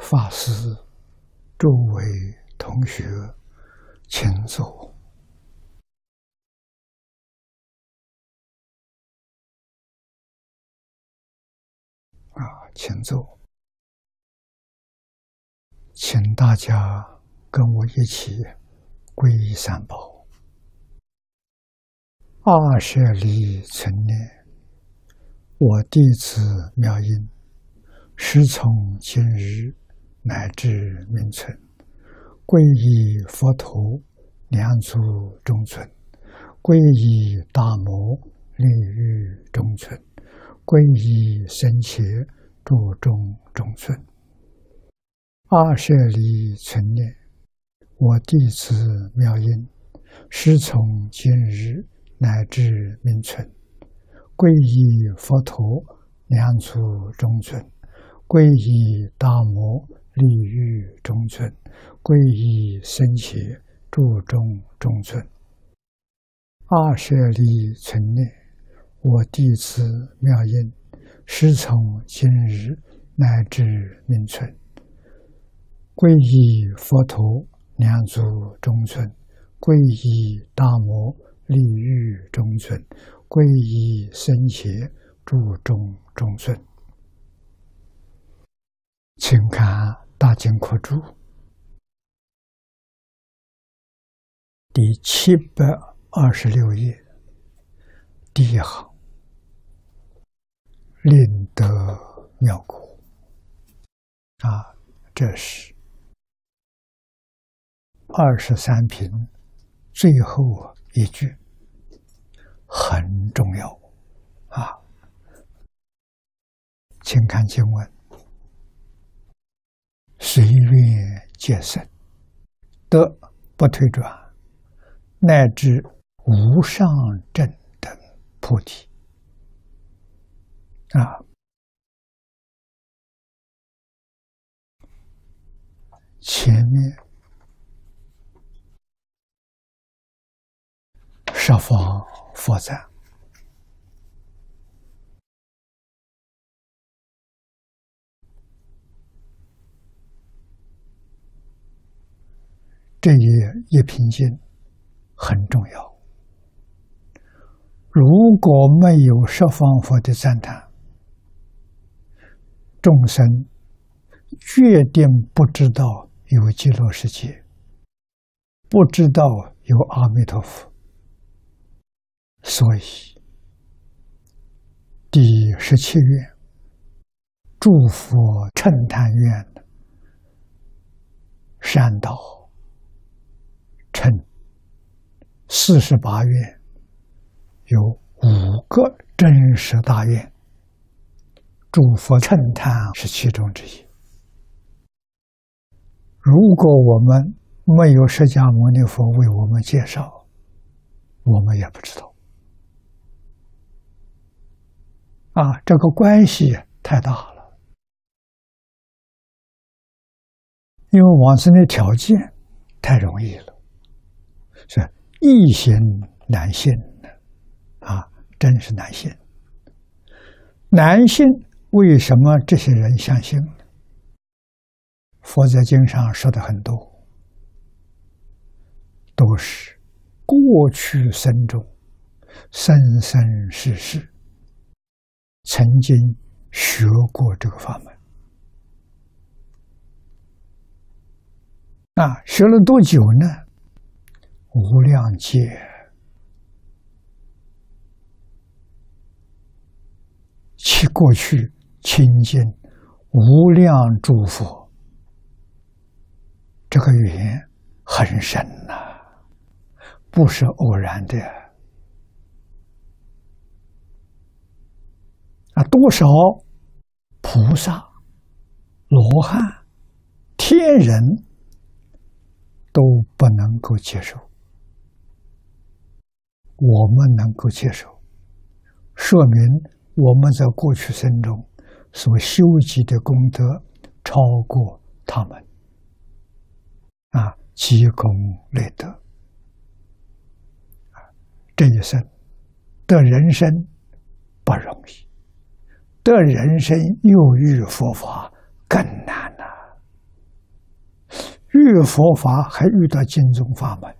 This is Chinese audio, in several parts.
法师、诸位同学，请坐。请坐。请大家跟我一起皈依三宝。二舍离存念，我弟子妙音，时从今日乃至命存，皈依佛陀，两足中尊；皈依大摩，利欲中尊；皈依僧伽，注中中尊。二舍离存念，我弟子妙音，时从今日乃至命存，皈依佛陀，两足中尊；皈依大摩，利欲中尊；皈依僧伽，注中中尊。二舍离存念，我弟子妙音，时从今日乃至命存，皈依佛陀，两足中尊；皈依大摩，利欲中尊；皈依僧伽，注中中尊。请看《大经科注》第726页第一行，令得妙果。这是23品最后一句，很重要请看经文：随愿皆生，得不退转，乃至无上正等菩提。前面十方佛赞，这一品经很重要。如果没有十方佛的赞叹，众生决定不知道有极乐世界，不知道有阿弥陀佛。所以第17愿诸佛称叹愿善导称48愿，有5个真实大愿，诸佛称叹是其中之一。如果我们没有释迦牟尼佛为我们介绍，我们也不知道。这个关系太大了，因为往生的条件太容易了，是易行难信真是难信。难信为什么这些人相信呢？佛在经上说的很多，都是过去生中生生世世曾经学过这个法门学了多久呢？无量劫，其过去亲近无量诸佛，这个缘很深不是偶然的多少菩萨、罗汉、天人都不能够接受，我们能够接受，说明我们在过去生中所修集的功德超过他们积功累德。这一生得人生不容易，得人生又遇佛法更难遇佛法还遇到经宗法门，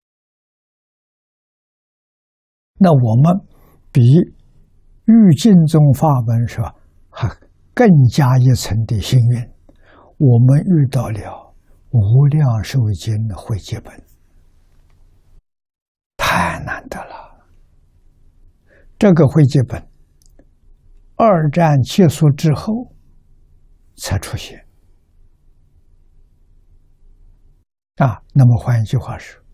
那我们比遇经宗法门是吧，还更加一层的幸运。我们遇到了无量寿经的汇集本，太难得了。这个汇集本，二战结束之后才出现。那么换一句话说，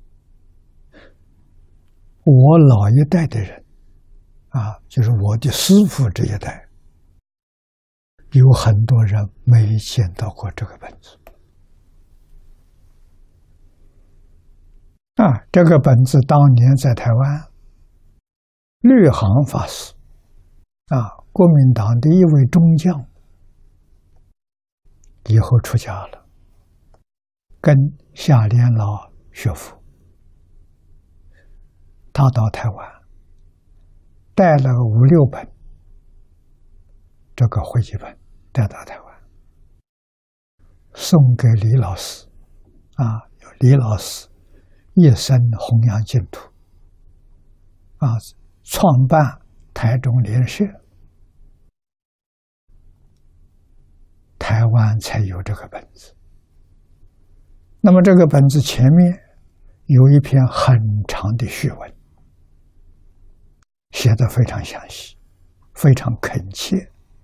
我老一代的人，就是我的师父这一代，有很多人没见到过这个本子。这个本子当年在台湾，绿行法师，国民党的一位中将，以后出家了，跟夏莲老学佛。他到台湾，带了5、6本这个汇集本带到台湾，送给李老师，李老师一生弘扬净土，创办台中莲社，台湾才有这个本子。那么这个本子前面有一篇很长的序文，写得非常详细，非常恳切。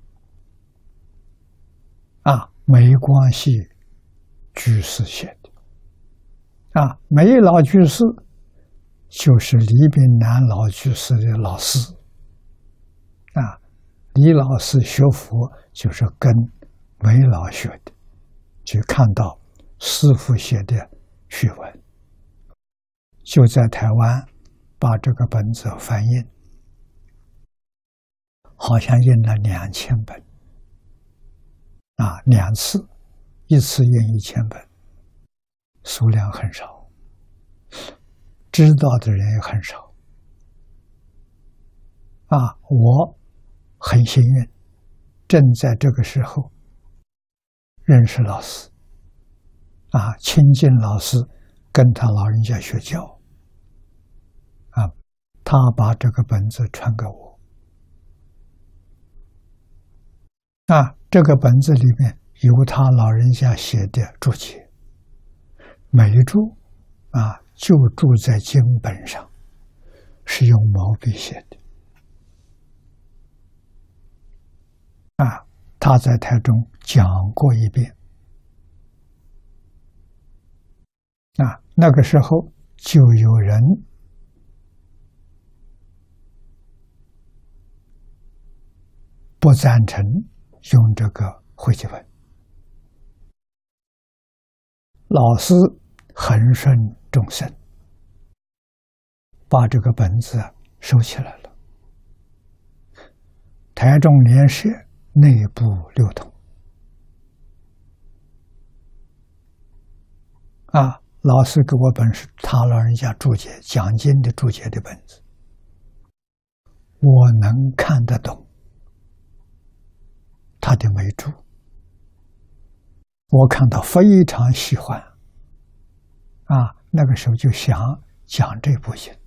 梅光系居士写的。梅老居士就是李炳南老居士的老师。李老师学佛就是跟梅老学的，就看到师父写的序文，就在台湾把这个本子翻印，好像印了2000本，2次，一次印1000本，数量很少，知道的人也很少。我很幸运，正在这个时候认识老师，亲近老师，跟他老人家学教，他把这个本子传给我。这个本子里面有他老人家写的注解，每一注就注在经本上，是用毛笔写的。他在台中讲过一遍。那个时候就有人不赞成用这个汇集本，老师恒顺众生，把这个本子收起来了。台中莲社内部流通。老师给我本是他老人家注解讲经的注解的本子，我能看得懂他的眉注，我看到非常喜欢。那个时候就想讲这部经，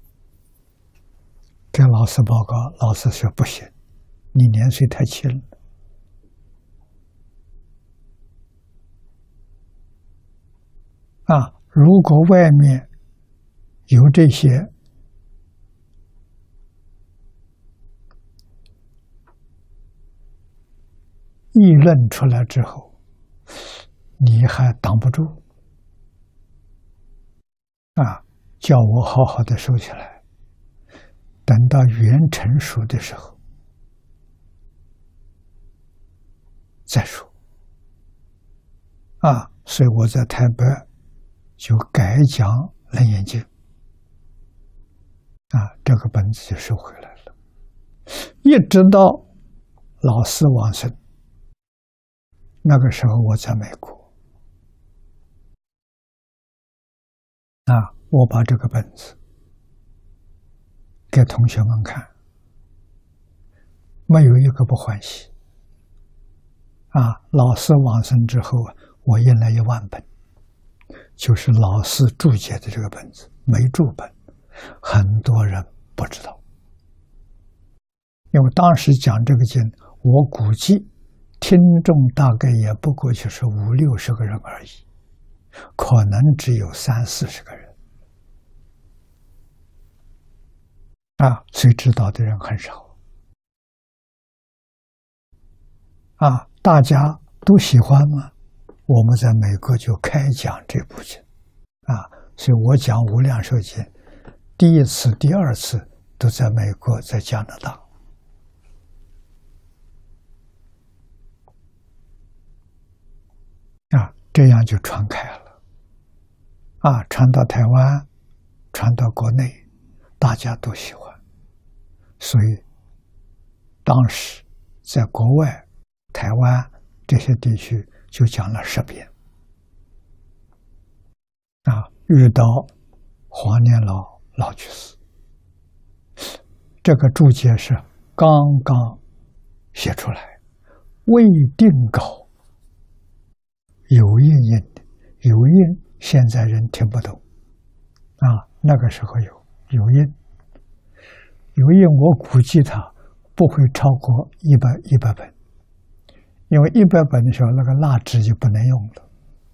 给老师报告，老师说不行，你年岁太轻了。如果外面有这些议论出来之后，你还挡不住。叫我好好的收起来，等到原成熟的时候再说。所以我在台北就改讲《楞严经》，这个本子就收回来了。一直到老师往生，那个时候我在美国，我把这个本子给同学们看，没有一个不欢喜。老师往生之后，我印了1万本。 就是老师注解的这个本子，没注本，很多人不知道。因为当时讲这个经，我估计听众大概也不过就是50、60个人而已，可能只有30、40个人所以知道的人很少大家都喜欢吗？我们在美国就开讲这部经所以我讲《无量寿经》第一次、第二次都在美国，在加拿大这样就传开了传到台湾，传到国内，大家都喜欢。所以当时在国外台湾这些地区就讲了10遍遇到黄念老居士，这个注解是刚刚写出来，未定稿，有印印的，有印现在人听不懂那个时候有印，我估计它不会超过100本，因为100本的时候那个蜡纸就不能用了，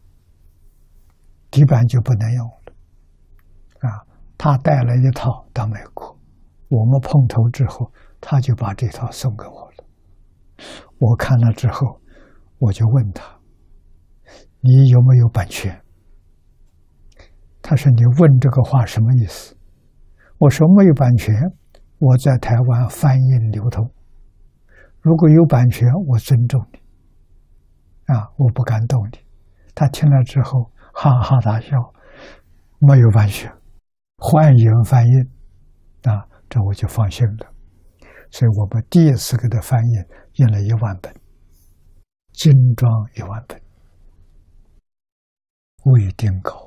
底板就不能用了他带了一套到美国，我们碰头之后，他就把这套送给我了。我看了之后，我就问他：“你有没有版权？”他说：“你问这个话什么意思？”我说：“没有版权，我在台湾翻印流通。如果有版权，我尊重你我不敢动你。”他听了之后哈哈大笑，没有版权，欢迎翻印这我就放心了。所以我们第一次给他翻印了1万本，精装1万本，未定稿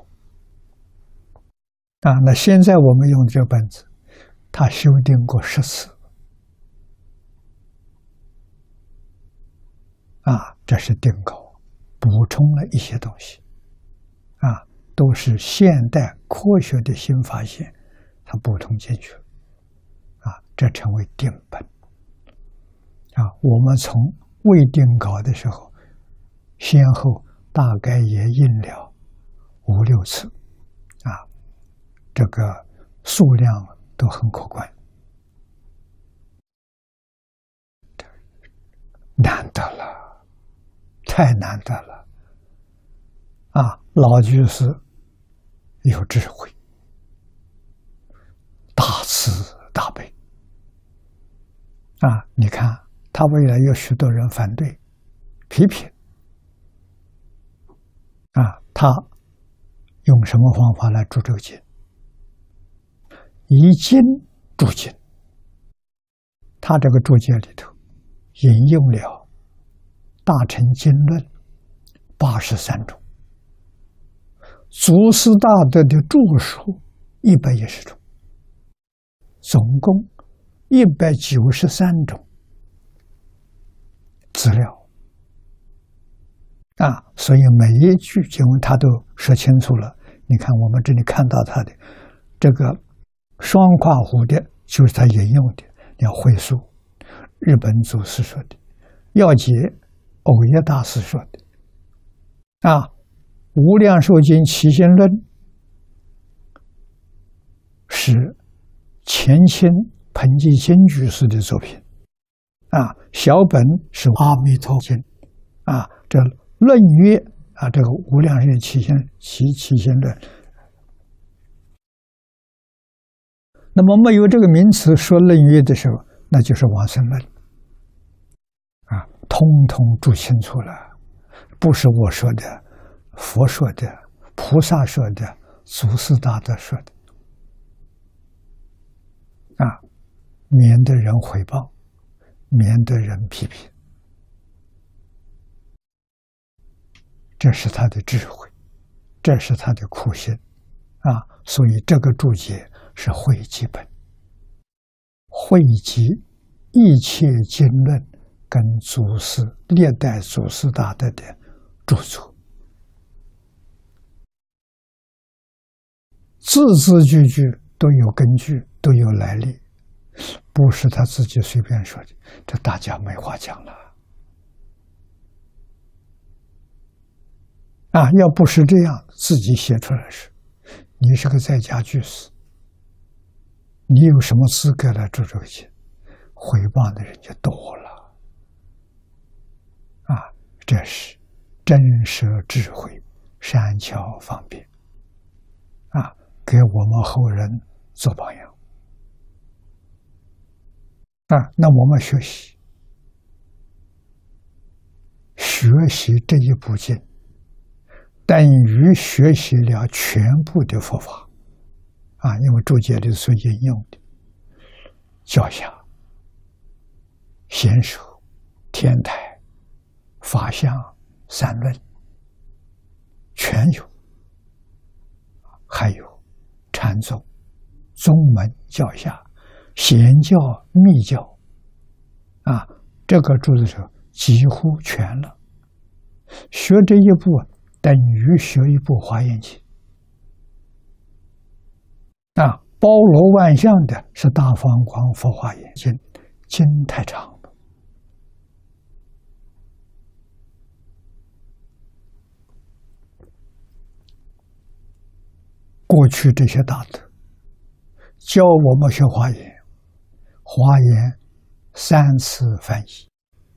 那现在我们用这个本子，他修订过10次这是定稿，补充了一些东西都是现代科学的新发现，它补充进去了这成为定本我们从未定稿的时候，先后大概也印了5、6次这个数量都很可观，难得了，太难得了老居士有智慧，大慈大悲你看他未来有许多人反对批评他用什么方法来注这个经？以经注经，他这个注解里头引用了大乘经论83种，祖师大德的著述110种，总共193种资料所以每一句经文他都说清楚了。你看我们这里看到他的这个双括弧的，就是他引用的，要会述日本祖师说的，要解藕益大师说的无量寿经起心论是前清彭济清居士的作品小本是阿弥陀经这论曰这个无量寿起心论，那么没有这个名词说论曰的时候，那就是往生论通通注清楚了，不是我说的，佛说的，菩萨说的，祖师大德说的免得人毁谤，免得人批评，这是他的智慧，这是他的苦心所以这个注解是汇集本，汇集一切经论跟祖师历代祖师大德的著作。 字字句句都有根据，都有来历，不是他自己随便说的，这大家没话讲了。要不是这样，自己写出来是，你是个在家居士，你有什么资格来做这个经？诽谤的人就多了。这是真实智慧，善巧方便，给我们后人做榜样。那我们学习这一部经，等于学习了全部的佛法。因为注解里所引用的教下、贤首、天台、法相、三论全有，还有禅宗、宗门教下、显教、密教，这个注的时候几乎全了。学这一部等于学一部华严经。包罗万象的是大方广佛华严经，经太长了。过去这些大德教我们学华严，华严3次翻译，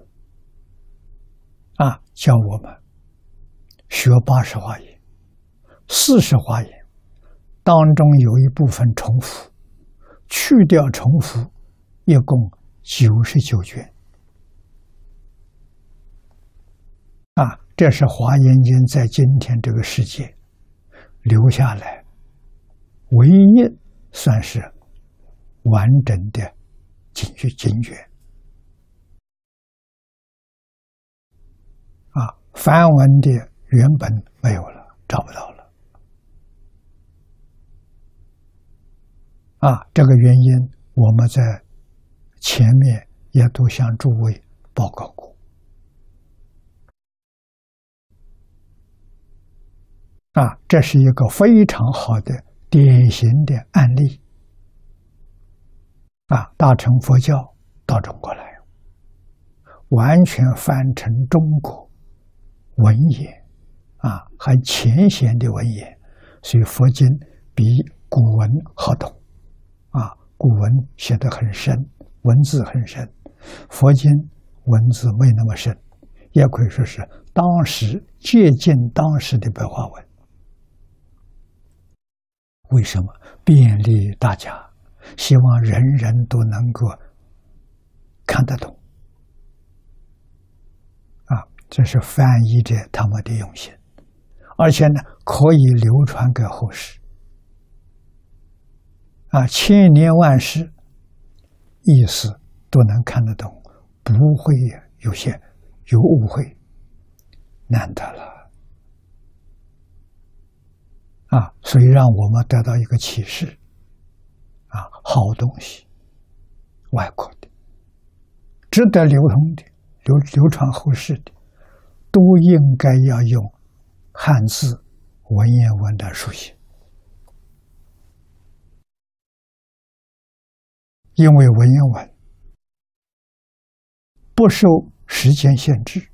教我们学80华严、40华严。当中有一部分重复，去掉重复，一共99卷。这是华严经在今天这个世界留下来唯一算是完整的经卷。梵文的原本没有了，找不到了。这个原因我们在前面也都向诸位报告过。这是一个非常好的典型的案例。大乘佛教到中国来，完全翻成中国文言，还浅显的文言，所以佛经比古文好懂。古文写得很深，文字很深，佛经文字没那么深，也可以说是当时接近当时的白话文。为什么？便利大家，希望人人都能够看得懂。这是翻译者他们的用心，而且呢，可以流传给后世。千年万世，意思都能看得懂，不会有误会，难得了。所以让我们得到一个启示，好东西，外国的，值得流通的、流传后世的，都应该要用汉字文言文的书写。因为文言文不受时间限制，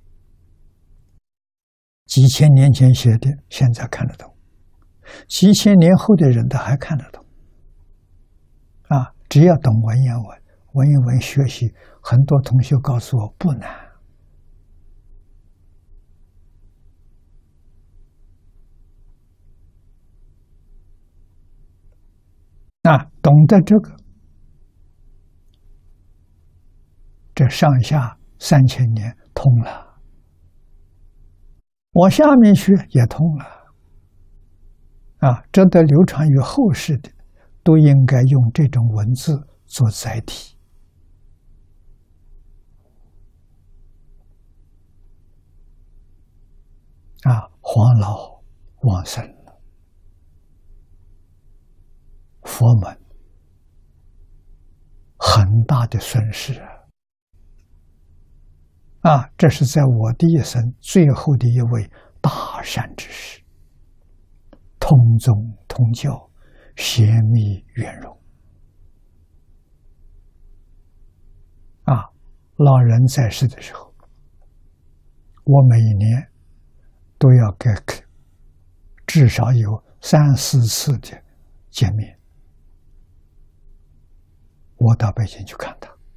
几千年前写的，现在看得懂；几千年后的人他还看得懂。只要懂文言文，文言文学习，很多同学告诉我不难。懂得这个，这上下3000年通了，往下面学也通了。这得流传于后世的，都应该用这种文字做载体。黄老往生了，佛门很大的损失这是在我的一生最后的一位大善之士，通宗通同教，贤密圆融。老人在世的时候，我每一年都要给至少有3、4次的见面。我到北京去看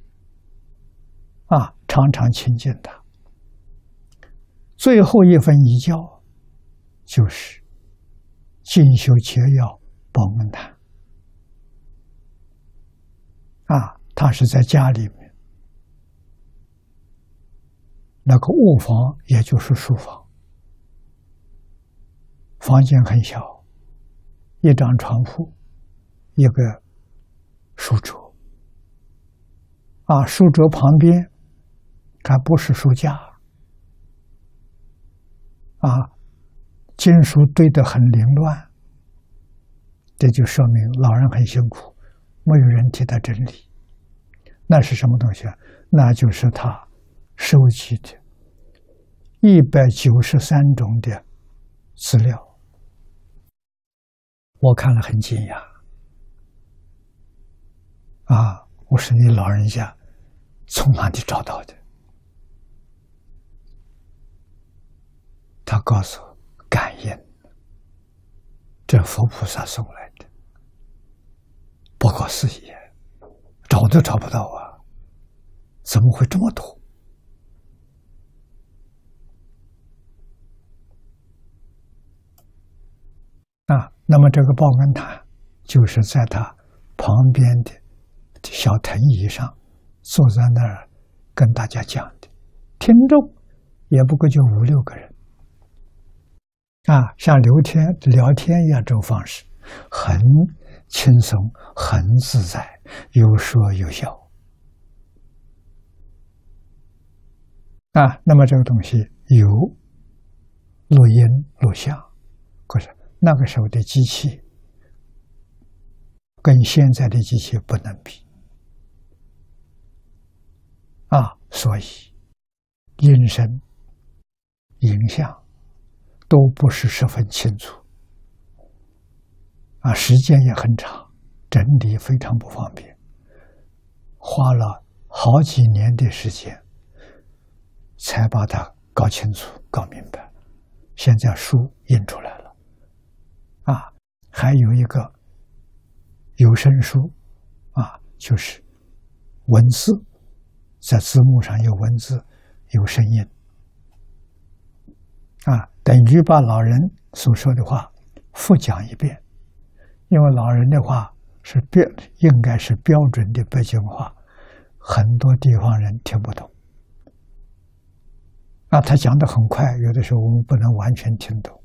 他，常常亲近他。最后一份遗教就是进修节要报恩坛。他是在家里面，那个卧房也就是书房，房间很小，一张床铺，一个书桌，书桌旁边还不是书架，经书堆得很凌乱，这就说明老人很辛苦，没有人替他整理。那是什么东西？那就是他收集的193种的资料。我看了很惊讶。我说你老人家从哪里找到的？他告诉我，感应，这佛菩萨送来的，不可思议，找都找不到啊！怎么会这么多？那么这个报恩坛就是在他旁边的小藤椅上坐在那儿跟大家讲的，听众也不过就5、6个人，像聊天一样，这种方式很轻松，很自在，有说有笑。那么这个东西有录音录像，可是那个时候的机器跟现在的机器不能比所以音声、影像都不是十分清楚时间也很长，整理非常不方便，花了好几年的时间才把它搞清楚、搞明白。现在书印出来了还有一个有声书就是文字，在字幕上有文字有声音等于把老人所说的话复讲一遍。因为老人的话应该是标准的北京话，很多地方人听不懂他讲得很快，有的时候我们不能完全听懂。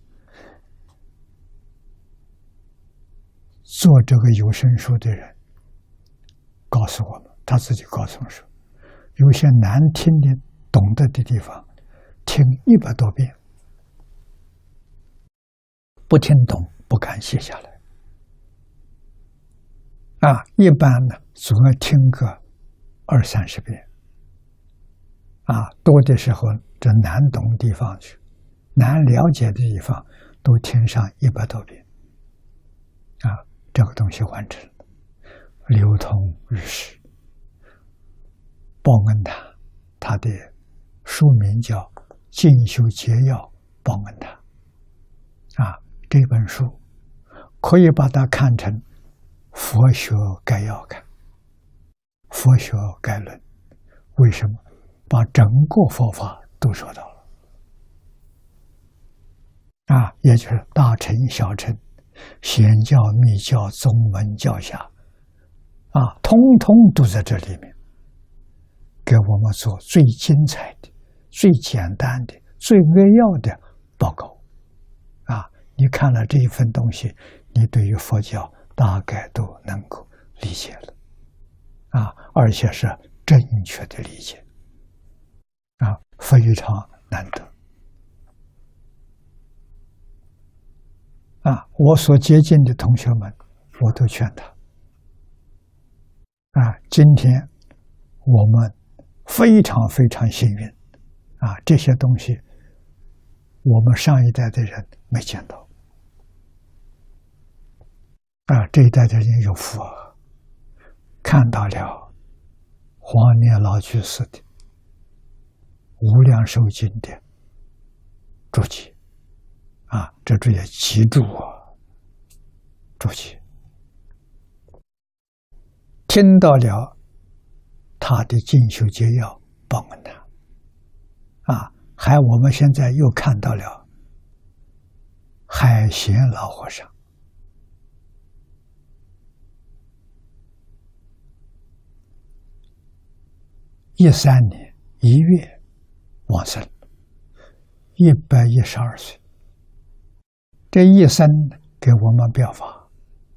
做这个有声书的人告诉我们，他自己告诉我们说，有些难听的懂得的地方听100多遍，不听懂不敢写下来一般呢总要听个20、30遍多的时候这难懂的地方去，难了解的地方都听上100多遍这个东西完成了，流通于世。报恩坛，它的书名叫《进修节要报恩坛》这本书可以把它看成佛学概要看，佛学概论。为什么？把整个佛法都说到了也就是大乘、小乘、显教、密教、宗门、教下通通都在这里面，给我们做最精彩的、最简单的、最扼要的报告你看了这一份东西，你对于佛教大概都能够理解了而且是正确的理解非常难得我所接近的同学们，我都劝他今天我们非常非常幸运这些东西我们上一代的人没见到这一代的人有福，看到了黄念老居士的无量寿经的注解，这也记住注解，听到了他的进修节要报恩谈，还我们现在又看到了海贤老和尚13年1月往生，112岁。这一生给我们表法，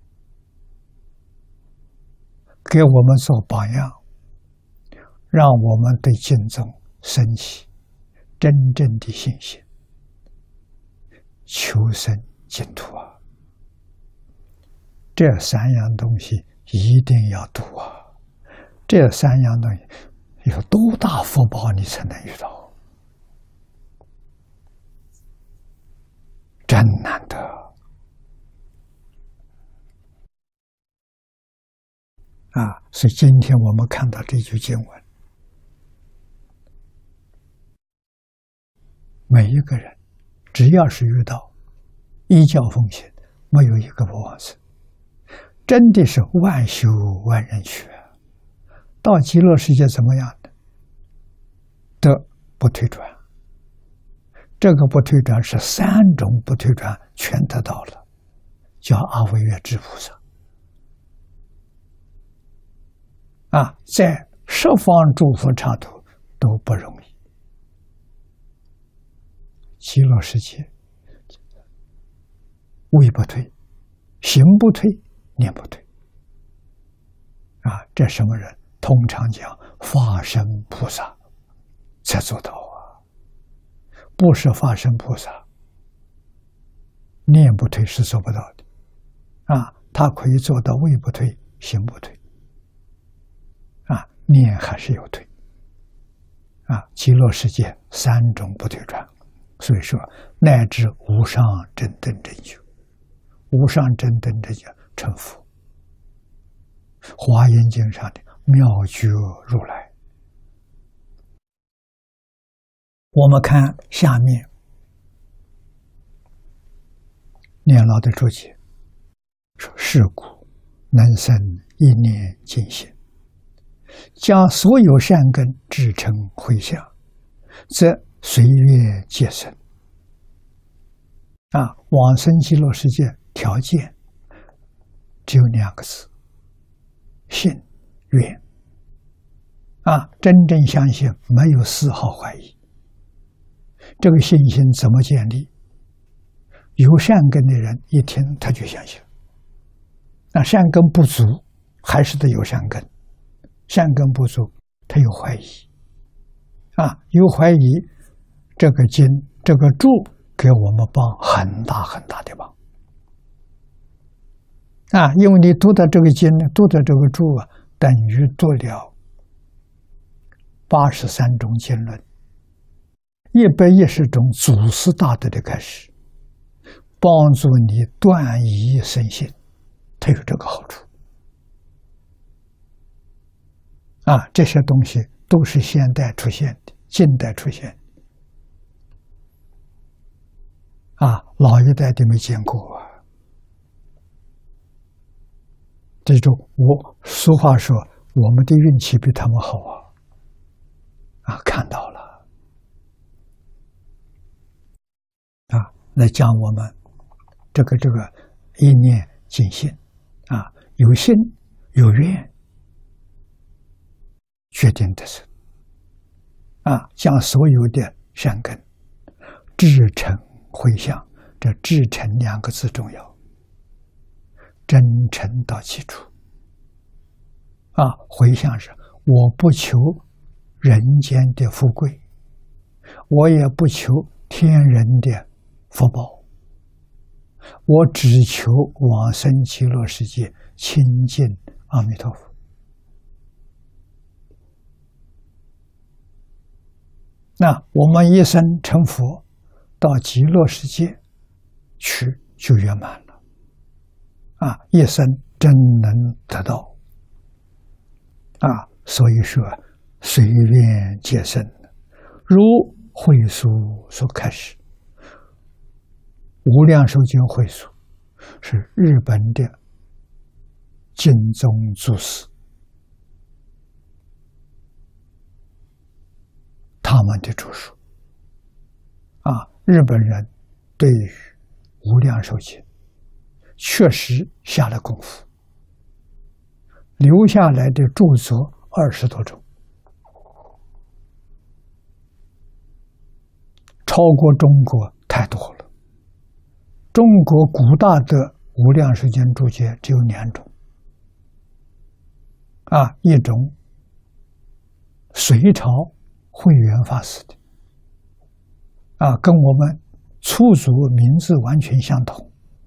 给我们做榜样，让我们对经宗升起真正的信心，求生净土这3样东西一定要读这3样东西有多大福报你才能遇到，真难得所以今天我们看到这句经文，每一个人只要是遇到依教奉行，没有一个不往生，真的是万修万人学。到极乐世界怎么样的？得不退转，这个不退转是3种不退转全得到了，叫阿惟越致菩萨在十方诸佛刹土都不容易。极乐世界位不退，行不退，念不退这什么人？通常讲法身菩萨才做到不是法身菩萨念不退是做不到的他可以做到位不退，行不退念还是有退极乐世界3种不退转，所以说乃至无上正等正觉，无上正等正觉成佛。华严经上的妙觉如来，我们看下面念老的注解说：是故能生一念净心，将所有善根制成回向，则随愿皆生往生极乐世界条件只有2个字：信愿真正相信，没有丝毫怀疑。这个信心怎么建立？有善根的人一听他就相信，善根不足还是得有善根，善根不足他有怀疑有怀疑，这个经这个注给我们帮很大很大的忙因为你读的这个经，读的这个注等于读了83种经论，110种祖师大德的开始，帮助你断疑生信，它有这个好处这些东西都是现代出现的，近代出现的老一代都没见过这种俗话说，我们的运气比他们好看到了来讲我们这个一念净心有心有愿，决定的是将所有的善根至诚回向，这至诚2个字重要，真诚到其处回向是我不求人间的富贵，我也不求天人的福报，我只求往生极乐世界亲近阿弥陀佛。那我们一生成佛，到极乐世界去就圆满了一生真能得到所以说随缘皆生，如会疏所开示。无量寿经会疏是日本的经宗祖师他们的著述日本人对于无量寿经确实下了功夫，留下来的著作20多种，超过中国太多了。中国古大的无量寿经注解只有2种，一种隋朝慧远法师的，跟我们粗俗名字完全相同，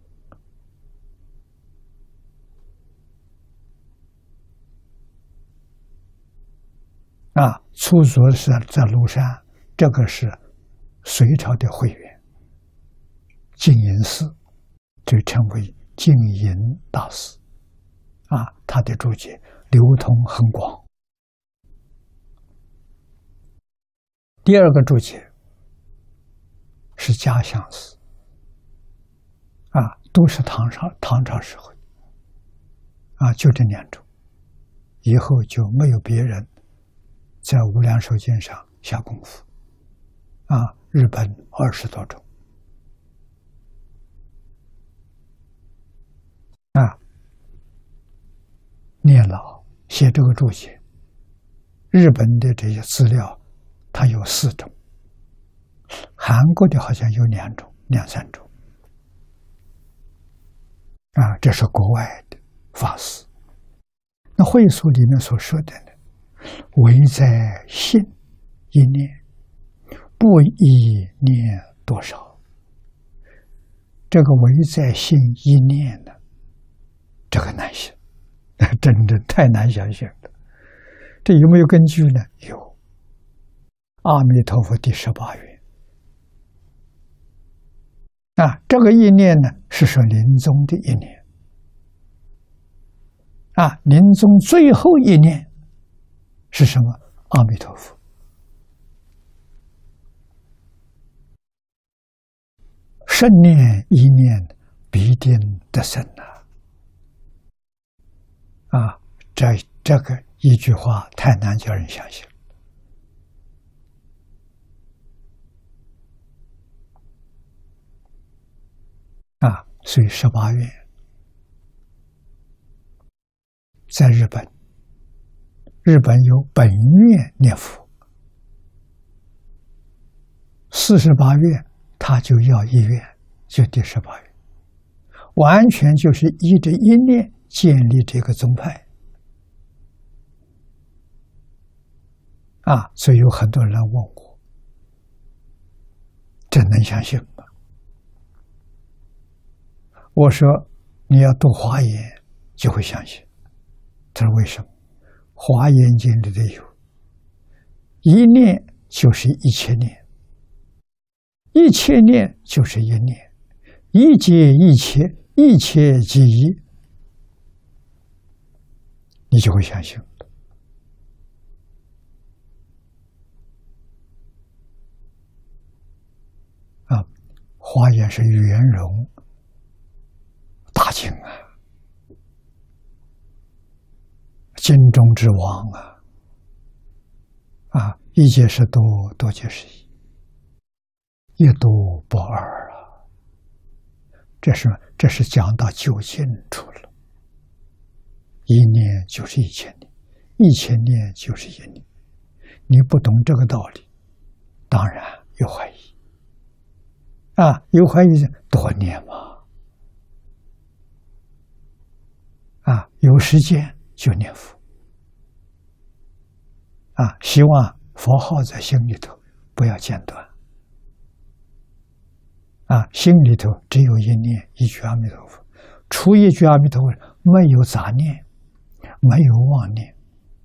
粗俗是在庐山，这个是隋朝的慧远。净隐寺就称为净隐大师他的注解流通很广。第二个注解是嘉祥寺都是唐朝时候就这2种，以后就没有别人在无量寿经上下功夫日本20多种聂老写这个注解，日本的这些资料它有4种，韩国的好像有2种、2、3种这是国外的法师。那会疏里面所说的呢，唯在信一念，不依念多少。这个唯在信一念呢，这个难信，真的太难想象了。这有没有根据呢？有。阿弥陀佛第18愿这个一念呢，是说临终的一念临终最后一念是什么？阿弥陀佛。圣念一念必定得生这个一句话太难叫人相信所以18愿在日本有本愿念佛，48愿他就要1愿，就第18愿，完全就是依着一念建立这个宗派所以有很多人问我，这能相信吗？我说你要读华严就会相信。他说为什么？华严经里头有一念就是1000念，1000念就是一念，一皆一切，一切即一，你就会相信华严是圆融大经经中之王一皆是多，多皆是一，一多不二这是讲到究竟处了。一念就是1000年，1000年就是一年。你不懂这个道理，当然有怀疑有怀疑多念嘛有时间就念佛希望佛号在心里头不要间断心里头只有一念，一句阿弥陀佛，除一句阿弥陀佛没有杂念，没有妄念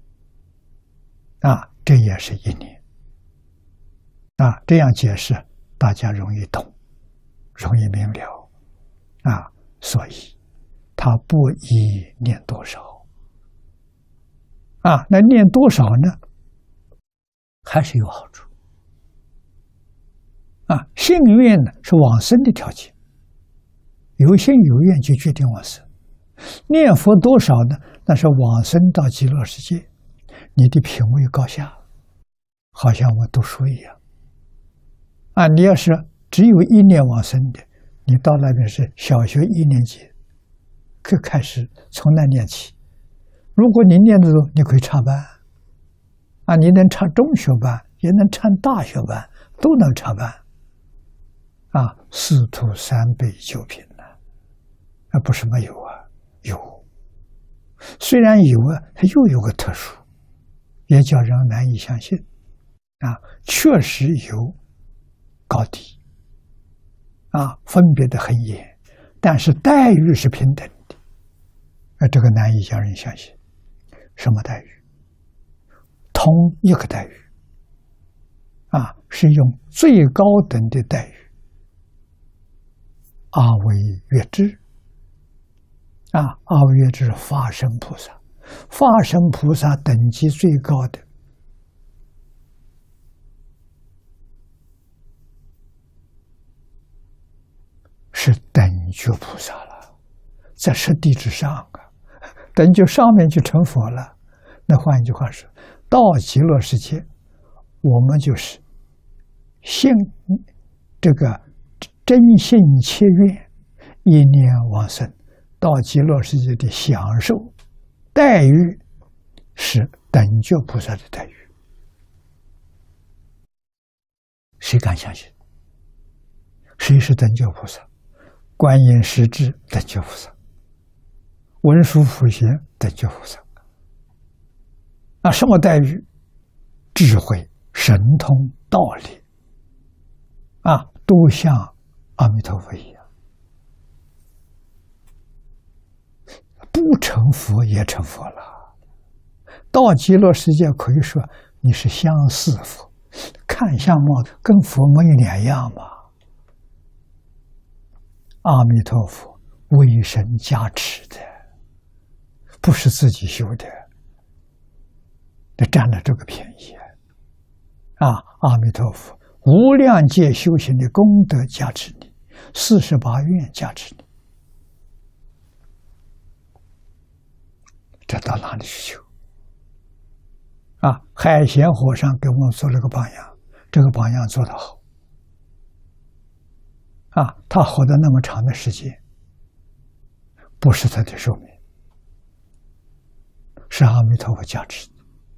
这也是一念这样解释大家容易懂，容易明了所以他不宜念多少啊。那念多少呢？还是有好处啊。信愿呢是往生的条件，有心有愿就决定往生。念佛多少呢？那是往生到极乐世界，你的品位高下，好像我读书一样啊。你要是只有一年往生的，你到那边是小学1年级，开始从那念起。如果你念的多，你可以插班啊，你能插中学班，也能插大学班，都能插班啊。四徒3辈9品呢，啊，不是没有啊，有。虽然有啊，它又有个特殊，也叫人难以相信啊。确实有高低啊，分别得很严，但是待遇是平等的啊，这个难以叫人相信。什么待遇？同一个待遇啊，是用最高等的待遇。阿惟越致啊，阿惟越致法身菩萨，法身菩萨等级最高的是等觉菩萨了，在实地之上啊，等觉上面就成佛了。那换一句话说，到极乐世界，我们就是信这个真信切愿，一念往生，到极乐世界的享受待遇是等觉菩萨的待遇。谁敢相信？谁是等觉菩萨？观音实质等觉菩萨，文殊普贤等觉菩萨。那什么待遇？智慧、神通、道理啊，都像阿弥陀佛一样，不成佛也成佛了。到极乐世界可以说你是相似佛，看相貌跟佛没有两样嘛。阿弥陀佛为神加持的，不是自己修的，那占了这个便宜啊！阿弥陀佛无量界修行的功德加持你，48愿加持你，这到哪里去求啊？海贤和尚给我们做了个榜样，这个榜样做得好啊！他活得那么长的时间，不是他的寿命，是阿弥陀佛加持的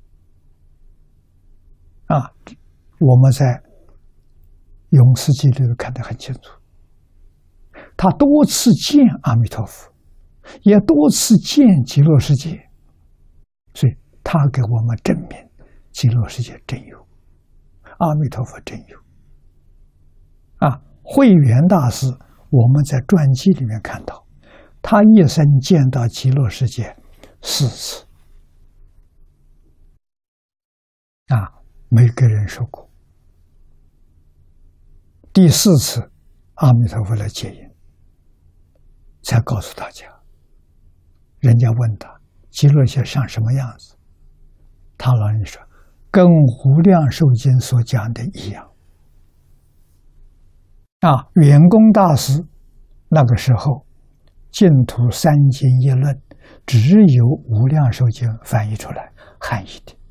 啊！我们在《永世记》里头看得很清楚，他多次见阿弥陀佛，也多次见极乐世界，所以他给我们证明极乐世界真有，阿弥陀佛真有啊！慧远大师，我们在传记里面看到，他一生见到极乐世界4次啊，没给人说过。第4次，阿弥陀佛来接引，才告诉大家。人家问他极乐世界像什么样子，他老人说，跟无量寿经所讲的一样。啊，圆公大师那个时候，净土3经一论，只有无量寿经翻译出来汉译的，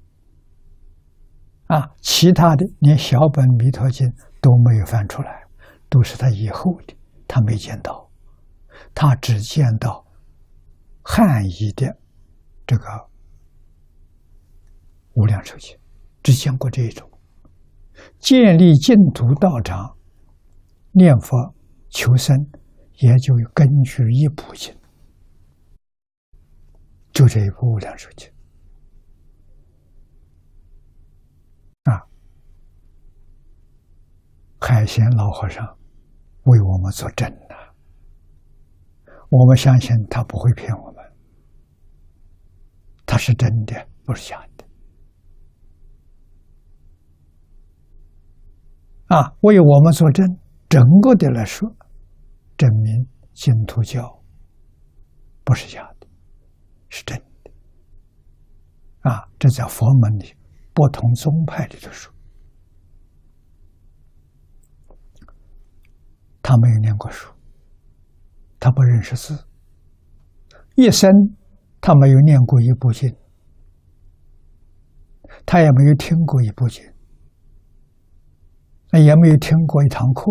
啊，其他的连小本弥陀经都没有翻出来，都是他以后的，他没见到，他只见到汉译的这个无量寿经，只见过这一种。建立净土道场，念佛求生，也就根据一部经，就这一部无量寿经啊。海贤老和尚为我们作证了，我们相信他不会骗我们，他是真的，不是假的啊，为我们作证。整个的来说，证明净土教不是假的，是真的。这在佛门里不同宗派里头说，他没有念过书，他不认识字，一生他没有念过一部经，他也没有听过一部经，也没有听过一堂课，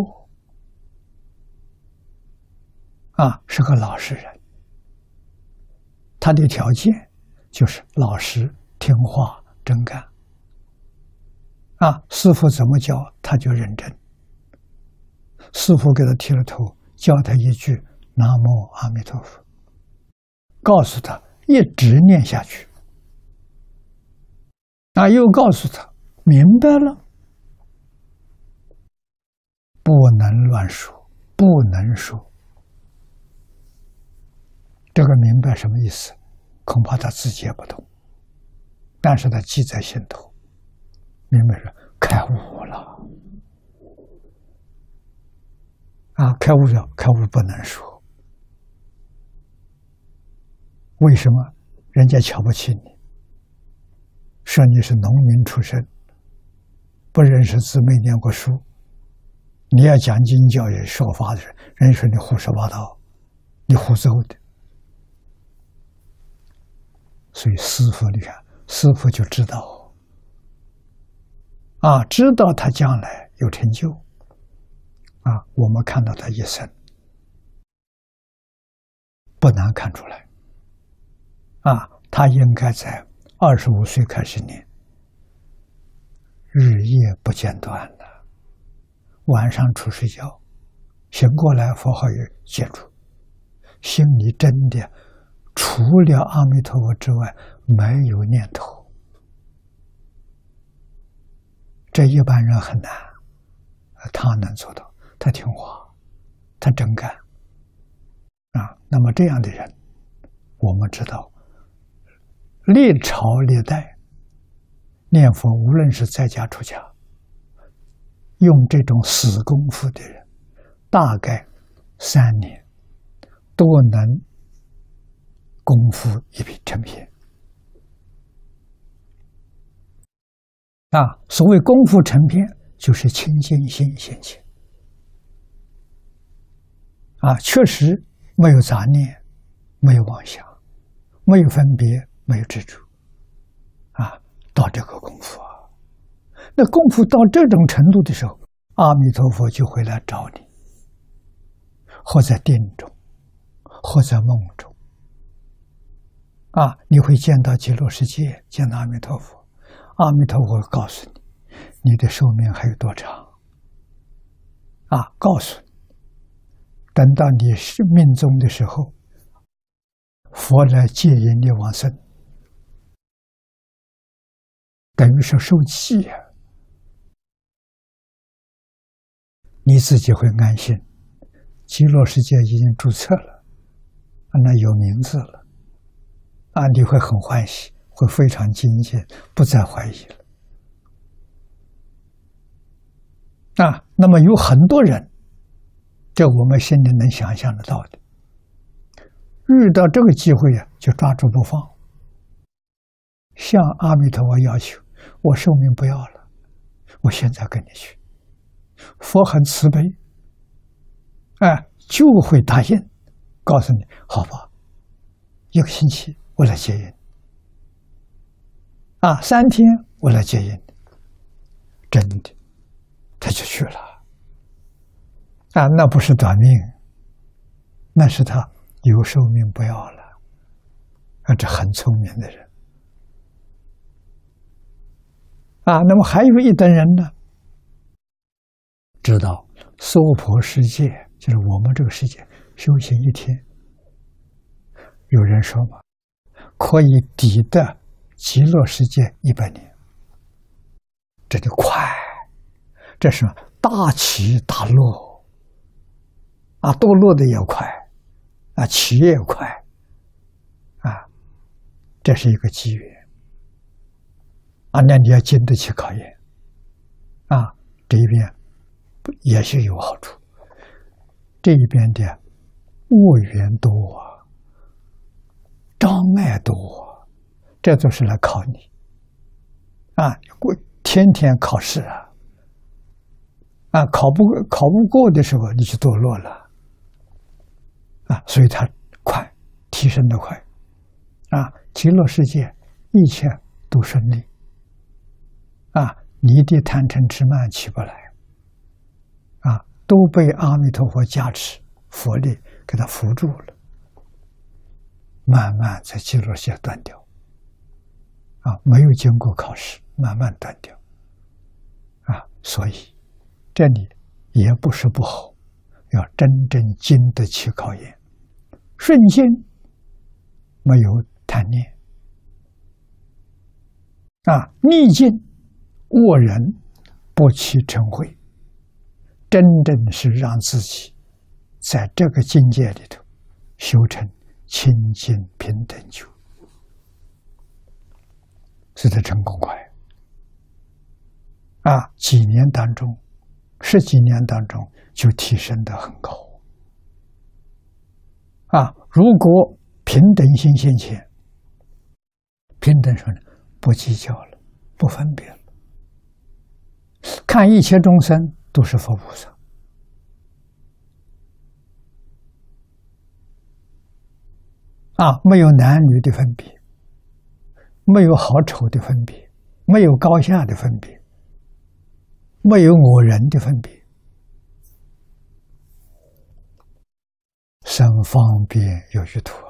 是个老实人。他的条件就是老实、听话、真干。师父怎么教，他就认真。师父给他剃了头，教他一句“南无阿弥陀佛”，告诉他一直念下去。又告诉他明白了，不能乱说，不能说。这个明白什么意思？恐怕他自己也不懂，但是他记在心头。明白了，开悟了。开悟了，开悟不能说。为什么？人家瞧不起你，说你是农民出身，不认识字，没念过书。你要讲经教育说法的人，人家说你胡说八道，你胡诌的。所以师父，你看，师父就知道，知道他将来有成就，我们看到他一生，不难看出来，他应该在25岁开始念，日夜不间断的，晚上处睡觉，醒过来佛号也记住，心里真的除了阿弥陀佛之外没有念头。这一般人很难，他能做到，他听话，他真干。那么这样的人，我们知道，历朝历代念佛，无论是在家出家，用这种死功夫的人，大概3年都能功夫一笔成片。所谓功夫成片，就是清净心现前。确实没有杂念，没有妄想，没有分别，没有执着。到这个功夫那功夫到这种程度的时候，阿弥陀佛就会来找你，或在定中，或在梦中。你会见到极乐世界，见到阿弥陀佛，阿弥陀佛会告诉你，你的寿命还有多长。告诉你，等到你是命终的时候，佛来接引你往生，等于是受记你自己会安心，极乐世界已经注册了，那有名字了，你会很欢喜，会非常精进，不再怀疑了。那么有很多人，这我们心里能想象得到的，遇到这个机会就抓住不放，向阿弥陀佛要求，我寿命不要了，我现在跟你去。佛很慈悲，就会答应，告诉你，好吧，1个星期我来接引，3天我来接引，真的，他就去了。那不是短命，那是他有寿命不要了。这很聪明的人。那么还有一等人呢，知道娑婆世界就是我们这个世界修行1天，有人说嘛，可以抵得极乐世界100年，这就快，这是大起大落，堕落的也快，起也快，这是一个机缘，那你要经得起考验，这一边也是有好处，这一边的恶缘多， 障碍多，这都是来考你啊！天天考试啊，考不过的时候，你就堕落了啊！所以它快，提升的快啊！极乐世界一切都顺利啊！你的贪嗔痴慢起不来啊，都被阿弥陀佛加持，佛力给他扶住了，慢慢在极乐世界断掉啊！没有经过考试，慢慢断掉啊！所以这里也不是不好，要真正经得起考验。顺境没有贪念啊，逆境恶人不起嗔恚，真正是让自己在这个境界里头修成清净平等觉，使得成功快啊！几年当中，10几年当中就提升得很高啊！如果平等心现前，平等说呢，不计较了，不分别了，看一切众生都是佛菩萨啊，没有男女的分别，没有好丑的分别，没有高下的分别，没有我人的分别，生方便有余土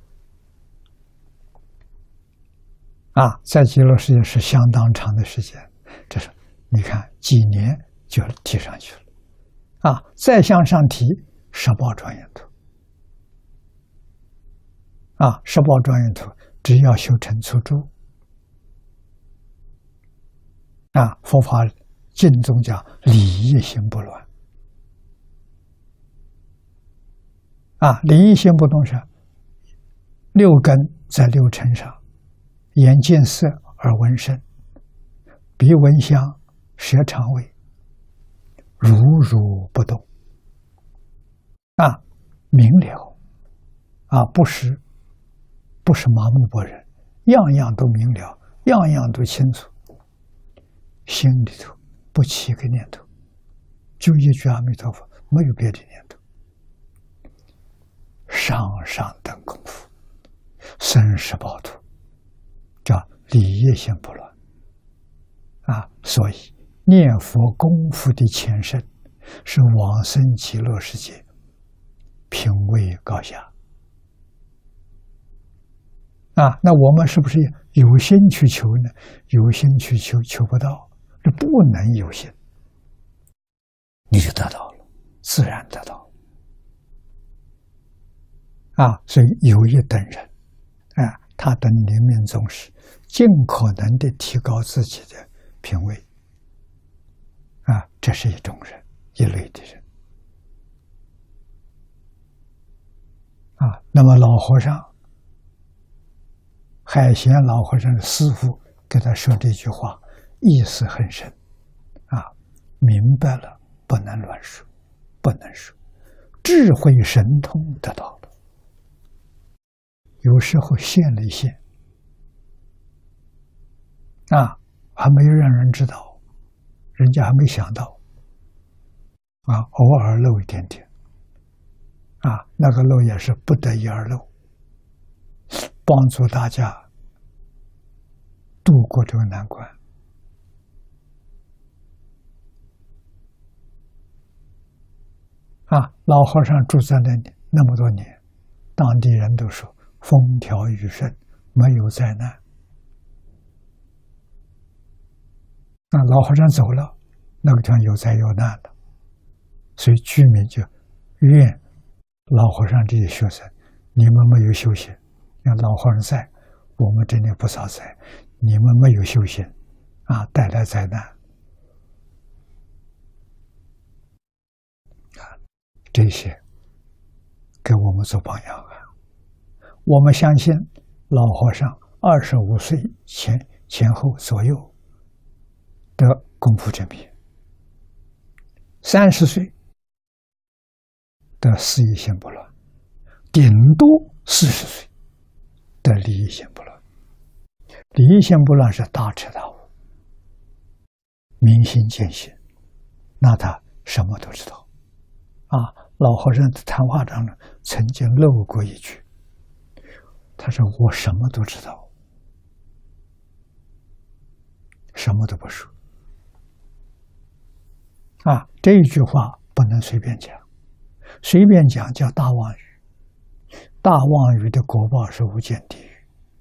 啊！在极乐世界是相当长的时间，这是你看几年就提上去了啊！再向上提18庄严土啊，18庄严土只要修成初住啊，佛法净宗讲理一心不乱啊，理一心不动是6根在6尘上，眼见色，耳闻声，鼻闻香，舌尝味，如如不动啊，明了啊，不是麻木不仁，样样都明了，样样都清楚，心里头不起一个念头，就一句阿弥陀佛，没有别的念头。上等功夫，生18土，叫理业心不乱啊！所以念佛功夫的前身是往生极乐世界，品位高下啊！那我们是不是有心去求呢？有心去求，求不到，这不能有心，你就得到了，自然得到啊！所以有一等人啊，他等临命终时，尽可能的提高自己的品位啊，这是一种人，一类的人啊。那么老和尚，海贤老和尚的师父给他说这句话，意思很深啊，明白了，不能乱说，不能说，智慧神通得到了。有时候现了一现啊，还没有让人知道，人家还没想到啊，偶尔漏一点点啊，那个漏也是不得已而漏，帮助大家度过这个难关啊。老和尚住在那里那么多年，当地人都说风调雨顺，没有灾难。那老和尚走了，那个地方有灾有难了，所以居民就怨老和尚这些学生，你们没有修行，让老和尚在，我们这里不少灾，你们没有修行啊，带来灾难啊，这些给我们做榜样啊。我们相信老和尚25岁前后左右的功夫正明，30岁的事业心不乱，顶多40岁则理一心不乱。理一心不乱是大彻大悟，明心见性，那他什么都知道。老和尚的谈话当中曾经漏过一句，他说：“我什么都知道，什么都不说。”这一句话不能随便讲，随便讲叫大妄语。大妄语的果报是无间地狱。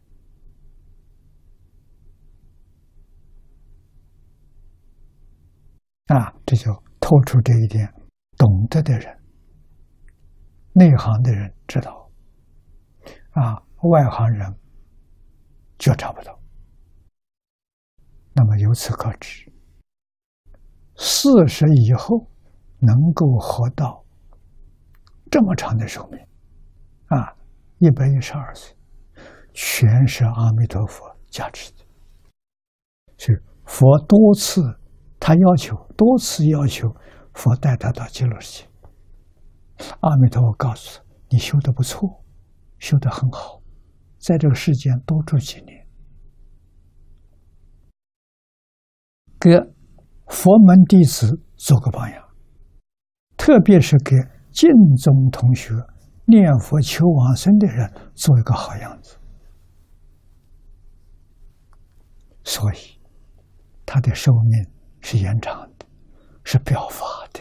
这就透出这一点，懂得的人、内行的人知道，外行人觉察不到。那么由此可知，40以后能够活到这么长的寿命，112岁，全是阿弥陀佛加持的。所以佛多次要求佛带他到极乐世界。阿弥陀佛告诉他：“你修得不错，修得很好，在这个世间多住几年，给佛门弟子做个榜样，特别是给净宗同学念佛求往生的人做一个好样子。”所以他的寿命是延长的，是表法的。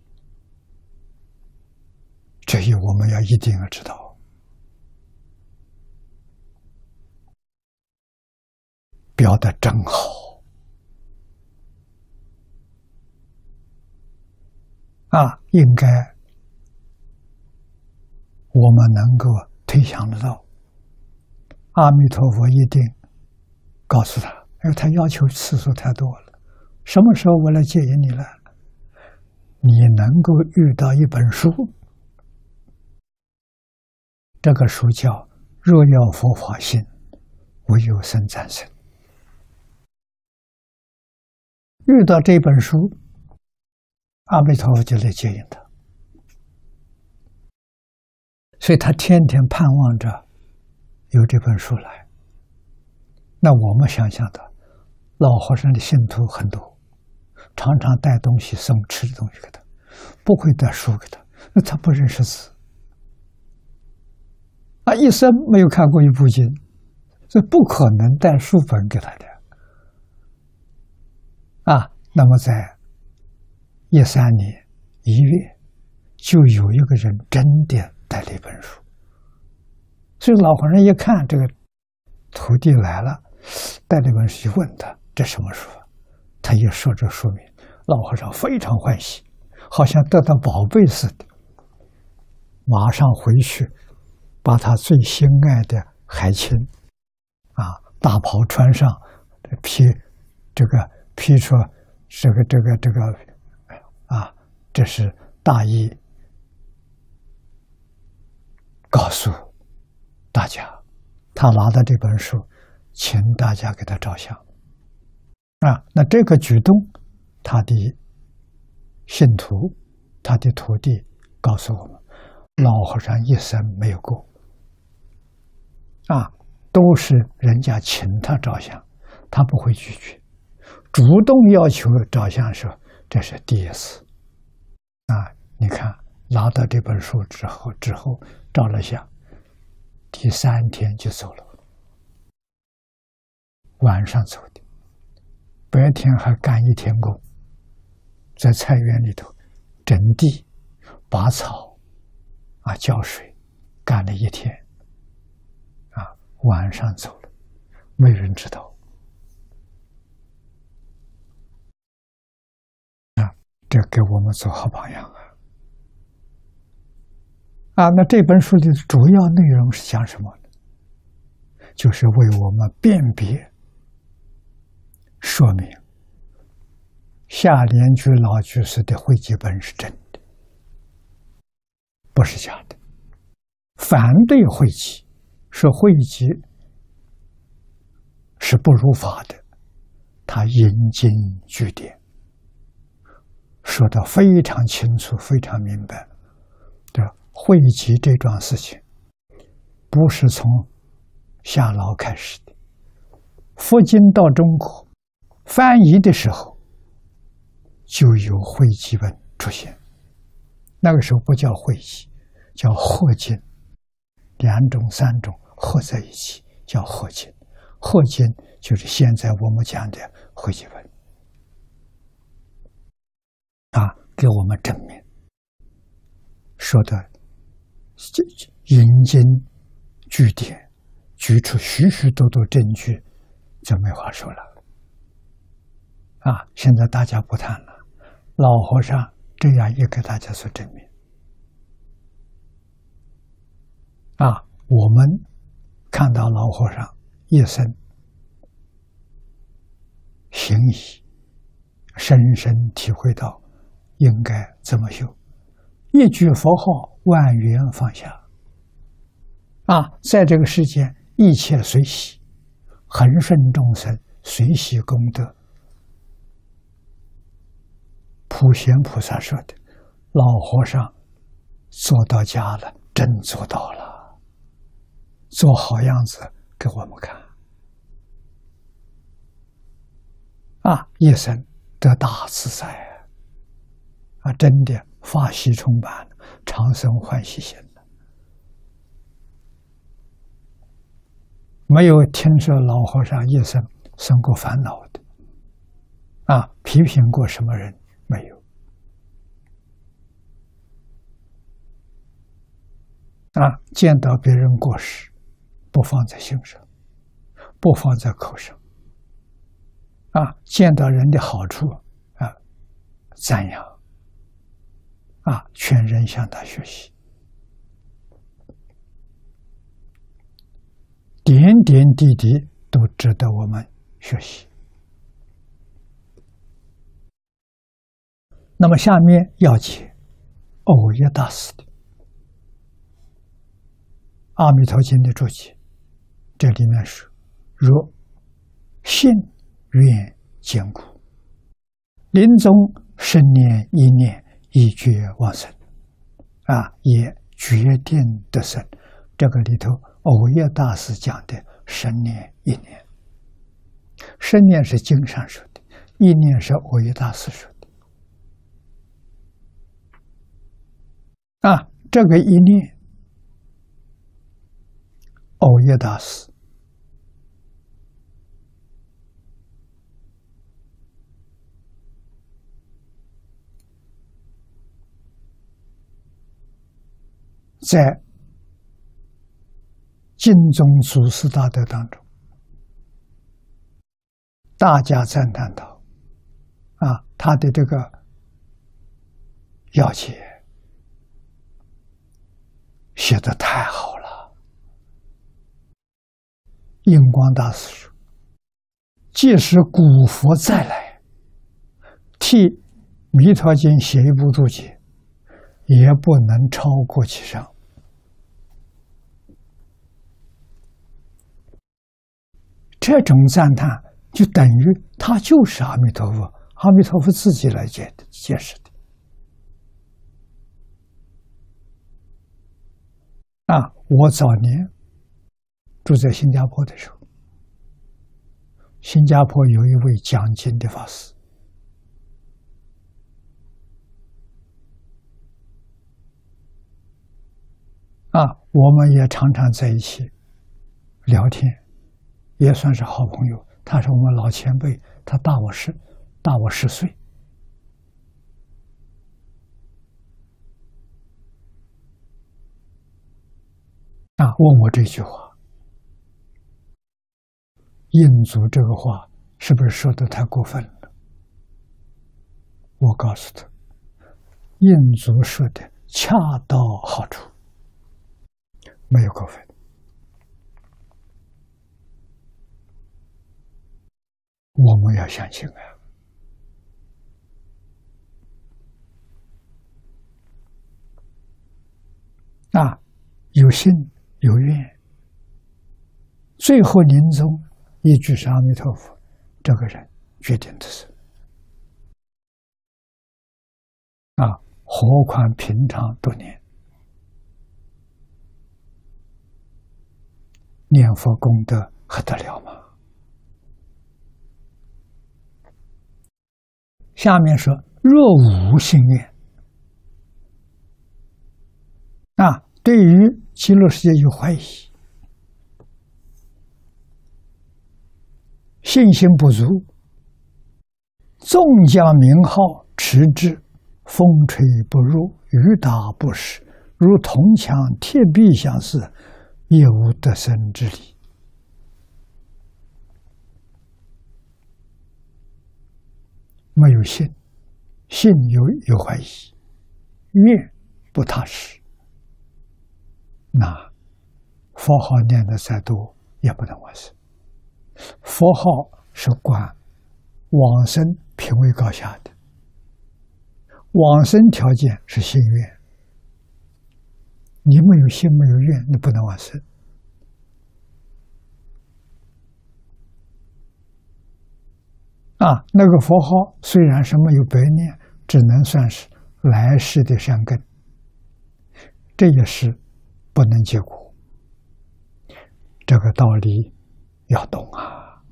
这一我们一定要知道，表得真好应该我们能够推想得到，阿弥陀佛一定告诉他，他要求次数太多了，什么时候我来接引你来？你能够遇到一本书，这个书叫《若要佛法信，唯有僧赞僧》。遇到这本书，阿弥陀佛就来接引他，所以他天天盼望着有这本书来。那我们想象的，老和尚的信徒很多，常常带东西送吃的东西给他，不会带书给他，那他不认识字一生没有看过一部经，所以不可能带书本给他的那么在13年1月，就有一个人真的带了一本书，所以老和尚一看这个徒弟来了，带了一本书，就问他这什么书他一说这书名，老和尚非常欢喜，好像得到宝贝似的，马上回去把他最心爱的海青大袍穿上，披出这是大意，告诉大家他拿的这本书，请大家给他照相那这个举动，他的信徒，他的徒弟告诉我们，老和尚一生没有过都是人家请他照相，他不会拒绝，主动要求照相的时候，这是第一次你看拿到这本书之后照了相，第3天就走了，晚上走的，白天还干1天工，在菜园里头整地、拔草浇水，干了1天晚上走了，没人知道这给我们做好榜样那这本书的主要内容是讲什么呢？就是为我们辨别说明下莲居老居士的汇集本是真的，不是假的。反对汇集，说汇集是不如法的，他引经据典，说得非常清楚，非常明白。汇集这桩事情，不是从夏老开始的。佛经到中国翻译的时候，就有汇集本出现。那个时候不叫汇集，叫合经，2种3种合在一起叫合经。合经就是现在我们讲的汇集本给我们证明说的引经据典，举出许许多多证据，就没话说了。现在大家不谈了，老和尚这样也给大家所证明。我们看到老和尚一生行仪，深深体会到应该怎么修，一句佛号万缘放下。在这个世间一切随喜，恒顺众生，随喜功德。普贤菩萨说的，老和尚做到家了，真做到了，做好样子给我们看。一生得大自在真的法喜充满，常生欢喜心的。没有听说老和尚一生生过烦恼的批评过什么人没有见到别人过失，不放在心上，不放在口上见到人的好处赞扬劝人向他学习，点点滴滴都值得我们学习。那么下面要解藕益大师的《阿弥陀经》的注解，这里面说：若信愿坚固，临终生念一念，一觉往生也决定得生。这个里头藕益大师讲的生念一念，生念是经上说的，一念是藕益大师说的这个一念，藕益大师在经中祖师大德当中，大家赞叹到他的这个要解写得太好了。印光大师说，即使古佛再来替《弥陀经》写一部注解，也不能超过其上。这种赞叹就等于他就是阿弥陀佛，阿弥陀佛自己来解释的我早年住在新加坡的时候，新加坡有一位讲经的法师我们也常常在一起聊天，也算是好朋友。他是我们老前辈，他大我10岁问我这句话，印祖这个话是不是说的太过分了？我告诉他，印祖说的恰到好处，没有过分。我们要相信有信有愿，最后临终一句是阿弥陀佛，这个人决定的是何况平常多年。 念佛功德还得了吗？下面说，若无信愿对于极乐世界有怀疑，信心不足，纵将名号持之，风吹不入，雨打不湿，如铜墙铁壁相似，也无得生之理。没有信，信有怀疑，愿不踏实，那佛号念的再多也不能完成。佛号是管往生品位高下的，往生条件是信愿，你没有信没有愿，你不能往生。那个佛号虽然是没有白念，只能算是来世的善根，这也是不能结果。这个道理要懂啊！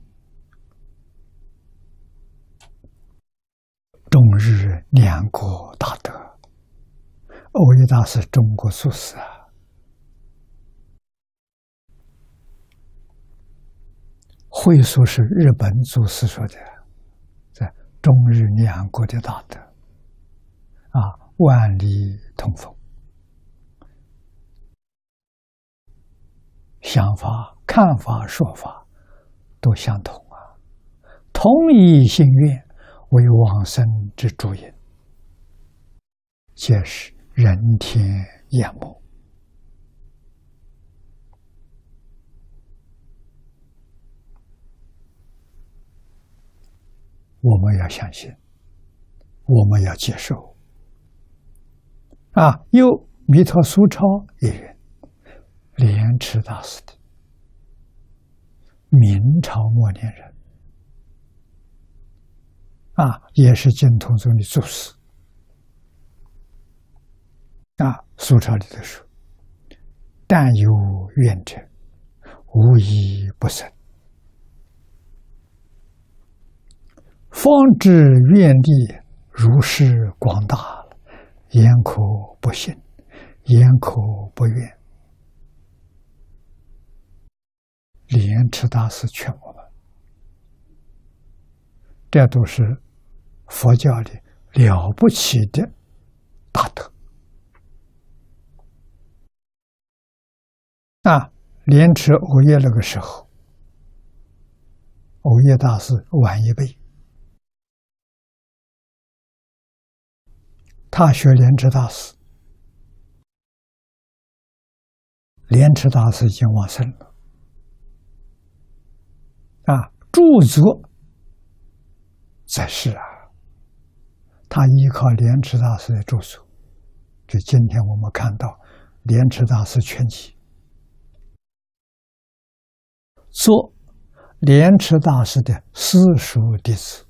中日两国大德，蕅益大师中国祖师啊，会说是日本祖师说的，在中日两国的大德万里同风，想法、看法、说法都相同啊，同一心愿为往生之主因，皆是人天眼目。我们要相信，我们要接受。有弥陀苏超一人，莲池大师的，明朝末年人，也是净土宗的祖师。苏超里头说：“但有愿者，无一不生。方知愿力如是广大，焉可不信，焉可不愿？”莲池大师劝我们，这都是佛教里了不起的大德。莲池蕅益那个时候，蕅益大师晚一辈，他学莲池大师，莲池大师已经往生了。著作在世他依靠莲池大师的著作，就今天我们看到《莲池大师全集》，做莲池大师的私塾弟子，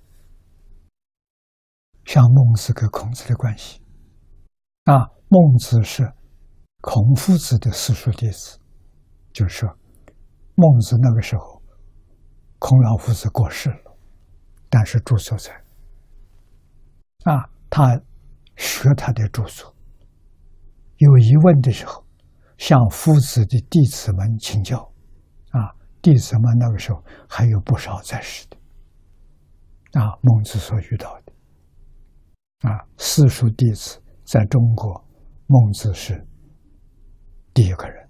像孟子跟孔子的关系。孟子是孔夫子的私塾弟子，就是说，孟子那个时候，孔老夫子过世了，但是著作在。他学他的著作，有疑问的时候，向夫子的弟子们请教。弟子们那个时候还有不少在世的。孟子所遇到的。私塾弟子在中国，孟子是第一个人。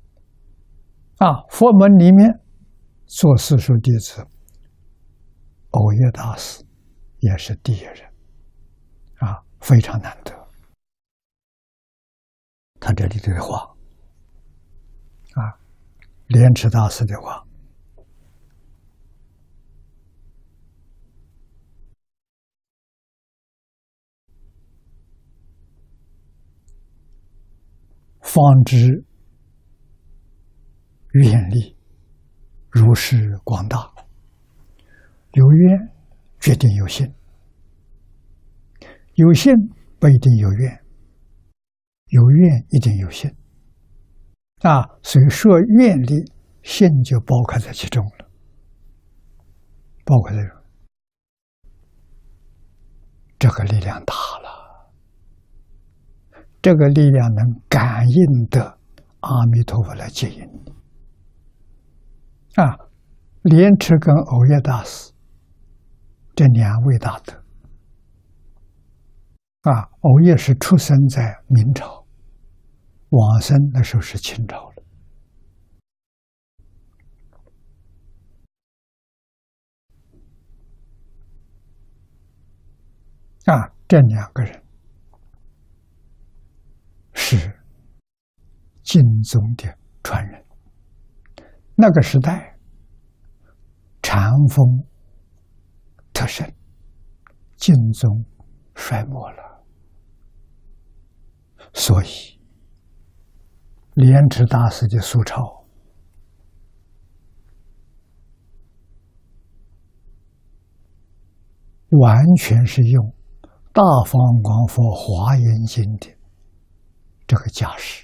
佛门里面做私塾弟子，蕅益大师也是第一人。非常难得。他这里的话，莲池大师的话，方知愿力如是广大，有愿决定有信，有信不一定有愿，有愿一定有信。所以说愿力心就包括在其中了，包括在这个力量大了，这个力量能感应的阿弥陀佛来接引你啊！莲池跟藕益大师这两位大德啊，藕益是出生在明朝，往生那时候是清朝了。啊，这两个人是净宗的传人。那个时代，禅风特盛，净宗衰没了，所以莲池大师的苏超完全是用大方广佛华严经的这个架势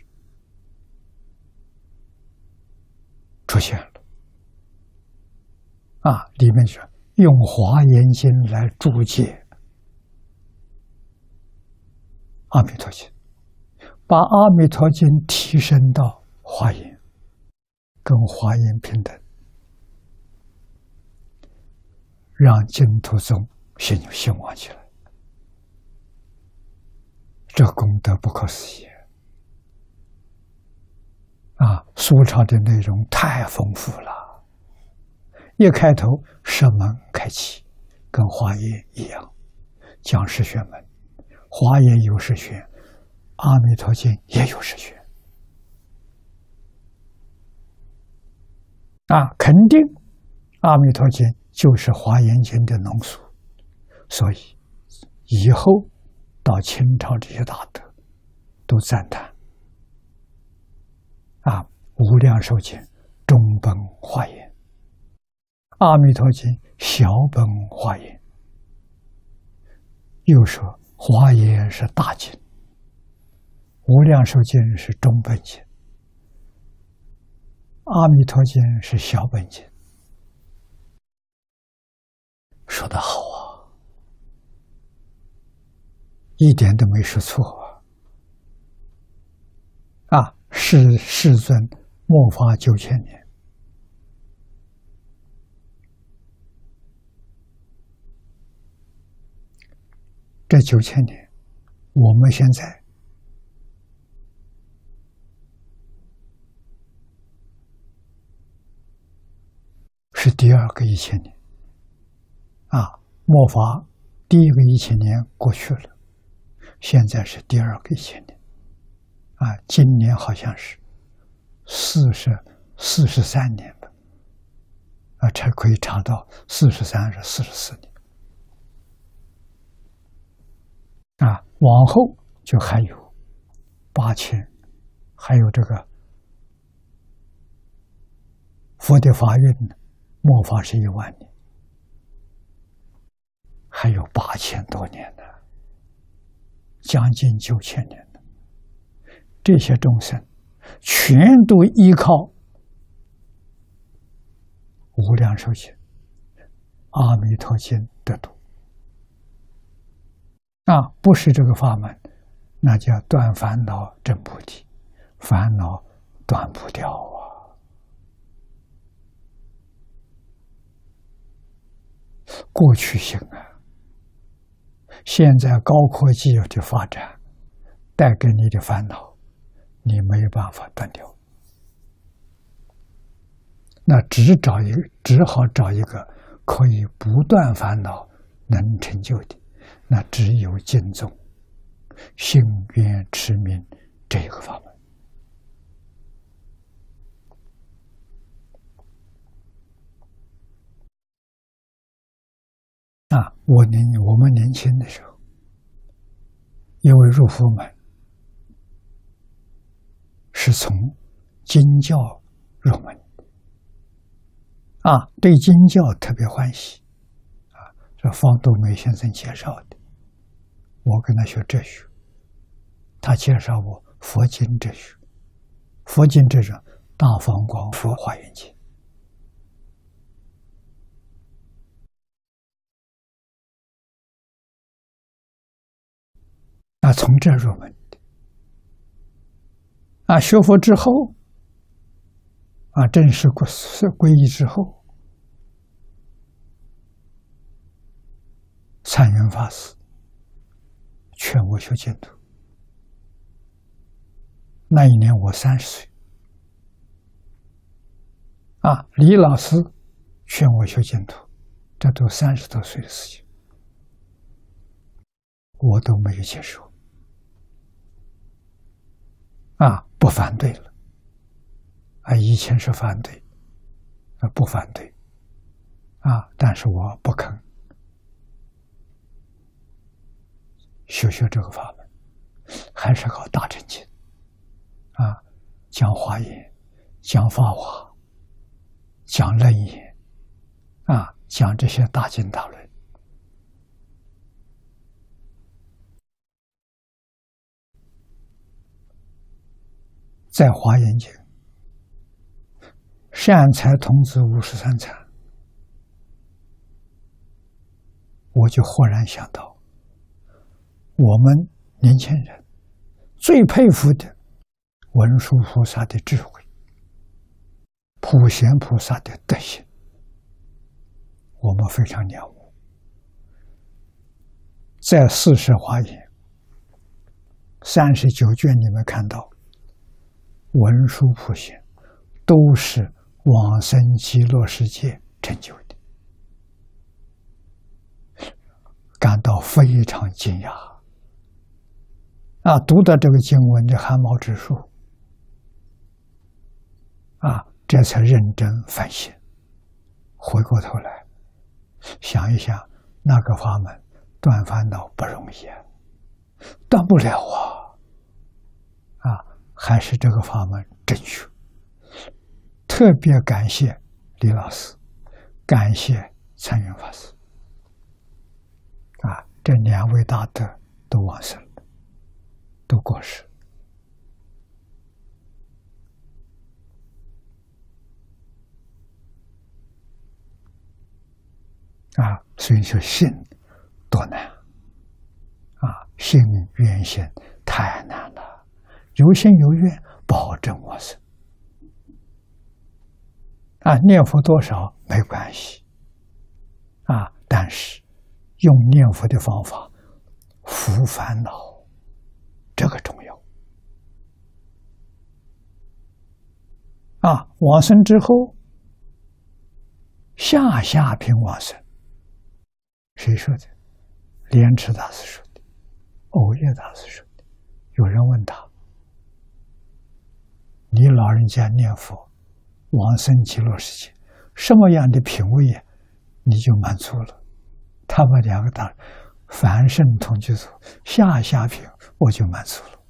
出现了啊！里面说用华严经来注解阿弥陀经，把阿弥陀经提升到华严，跟华严平等，让净土宗兴旺起来。这功德不可思议啊！苏超的内容太丰富了，一开头释门开启，跟华严一样，讲释玄门，华严有释玄，阿弥陀经也有释玄啊！肯定阿弥陀经就是华严经的浓缩，所以以后到清朝这些大德都赞叹啊，无量寿经中本华严，阿弥陀经小本华严，又说华严是大经，无量寿经是中本经，阿弥陀经是小本经。说得好啊，一点都没说错啊！世尊末法9000年，这9000年，我们现在是第二个1000年啊！末法第一个1000年过去了，现在是第二个1000年啊！今年好像是43年吧，啊，才可以查到43是44年啊！往后就还有8000，还有这个佛的法运呢，末法是10000年，还有8000多年呢，将近9000年了。这些众生全都依靠无量寿经、阿弥陀经得度啊！不是这个法门，那叫断烦恼证菩提，烦恼断不掉啊！过去性啊！现在高科技的发展带给你的烦恼，你没有办法断掉，那只好找一个可以不断烦恼、能成就的，那只有净宗、信愿持名这一个法门啊！我们年轻的时候，因为入佛门是从经教入门啊，对经教特别欢喜啊。这方东梅先生介绍的，我跟他学哲学，他介绍我佛经哲学。佛经哲学大方广佛华严经》从这入门的学佛之后正式皈依之后，参云法师劝我修净土。那一年我30岁，李老师劝我修净土，这都30多岁的事情，我都没有接受，不反对了，以前是反对，不反对，但是我不肯学这个法门，还是搞大乘经，讲华严，讲法华，讲楞严，讲这些大经大论。在华严经，善财童子53禅，我就豁然想到，我们年轻人最佩服的文殊菩萨的智慧，普贤菩萨的德行，我们非常仰慕。在四摄华严39卷里面看到，文殊普贤都是往生极乐世界成就的，感到非常惊讶。读到这个经文的汗毛直竖，这才认真反省，回过头来想一想，那个法门断烦恼不容易断不了还是这个法门正确。特别感谢李老师，感谢参云法师，这2位大德都往生了，都过世。所以说信多难信愿行太难了，有心有愿保证往生念佛多少没关系但是用念佛的方法伏烦恼，这个重要往生之后下品往生，谁说的？莲池大师说的，藕叶大师说的。有人问他，你老人家念佛往生极乐世界，什么样的品位你就满足了？他们2个答：凡圣同居土，下品我就满足了。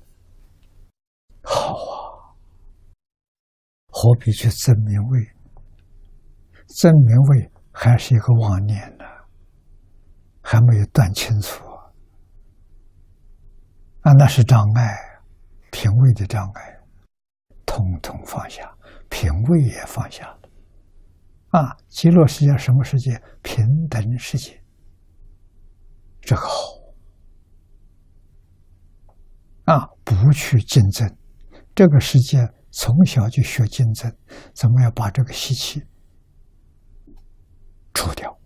好何必去争名位？争名位还是一个妄念呢，还没有断清楚那是障碍，品位的障碍，统统放下，品位也放下了极乐世界什么世界？平等世界，这个好不去竞争，这个世界从小就学竞争，怎么样把这个习气除掉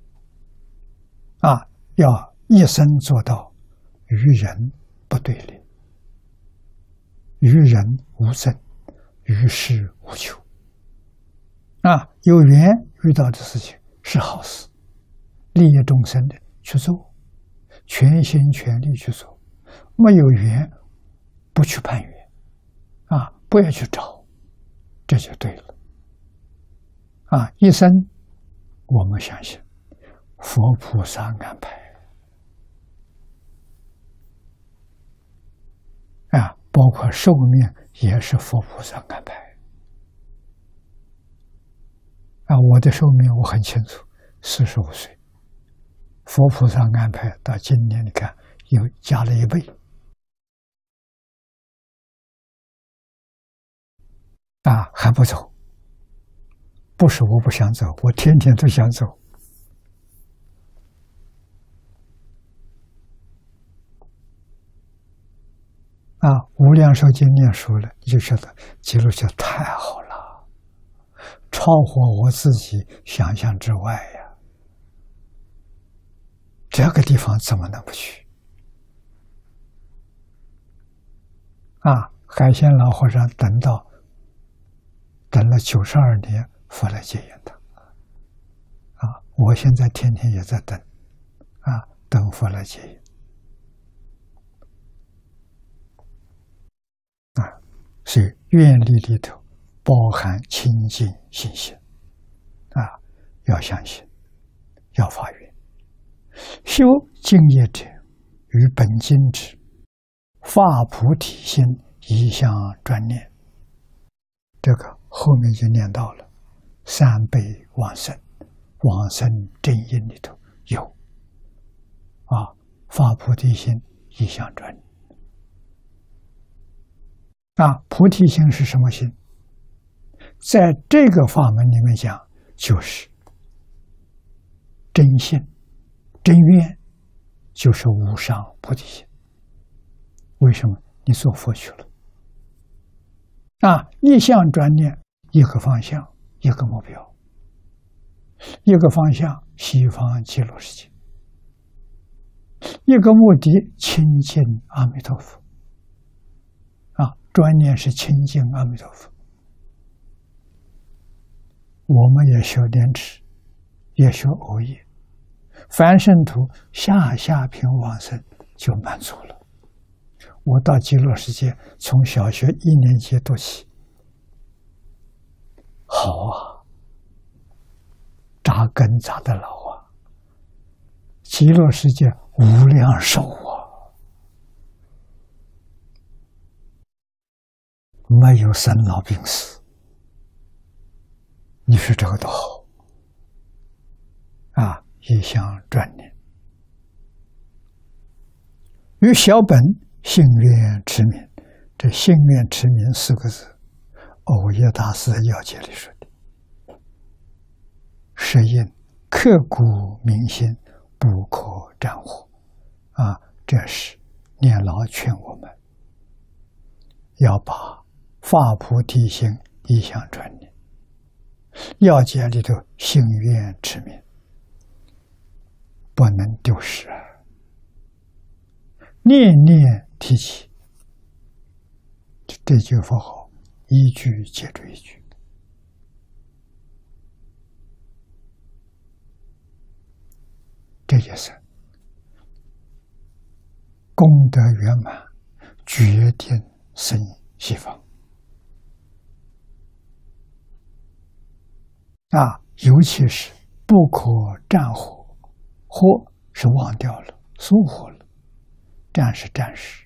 要一生做到与人不对立，与人无争，与世无求有缘遇到的事情是好事，利益众生的去做，全心全力去做，没有缘不去攀缘不要去找，这就对了一生我们相信佛菩萨安排包括寿命也是佛菩萨安排我的寿命我很清楚，45岁，佛菩萨安排到今年你看又加了1倍还不走，不是我不想走，我天天都想走。无量寿经念熟了，你就觉得极乐世界太好了，超乎我自己想象之外呀！这个地方怎么能不去？海鲜老和尚等了92年，佛来接引他。我现在天天也在等，等佛来接引。所以愿力里头包含清净信心，要相信，要发愿。修净业者，于本经之发菩提心，一向专念。这个后面就念到了三倍往生，往生正因里头有发菩提心，一向专念。菩提心是什么心？在这个法门里面讲，就是真信、真愿，就是无上菩提心。为什么？你做佛去了。一向专念，一个方向，一个目标，一个方向西方极乐世界，一个目的亲近阿弥陀佛。专念是亲近阿弥陀佛。我们也学莲池，也学藕业，凡圣土下品往生就满足了。我到极乐世界，从小学1年级读起，好扎根扎得牢极乐世界无量寿没有生老病死，你说这个多好一向专念。于小本信愿持名，这信愿持名4个字，藕业大师在要解里说的，是因刻骨铭心，不可沾乎。这是念老劝我们要把发菩提心，一向专念。要解里头信愿持名，不能丢失念念提起，这句佛号一句接着一句。这就是功德圆满，决定生西方。尤其是不可占火，火是忘掉了，疏忽了，占是暂时。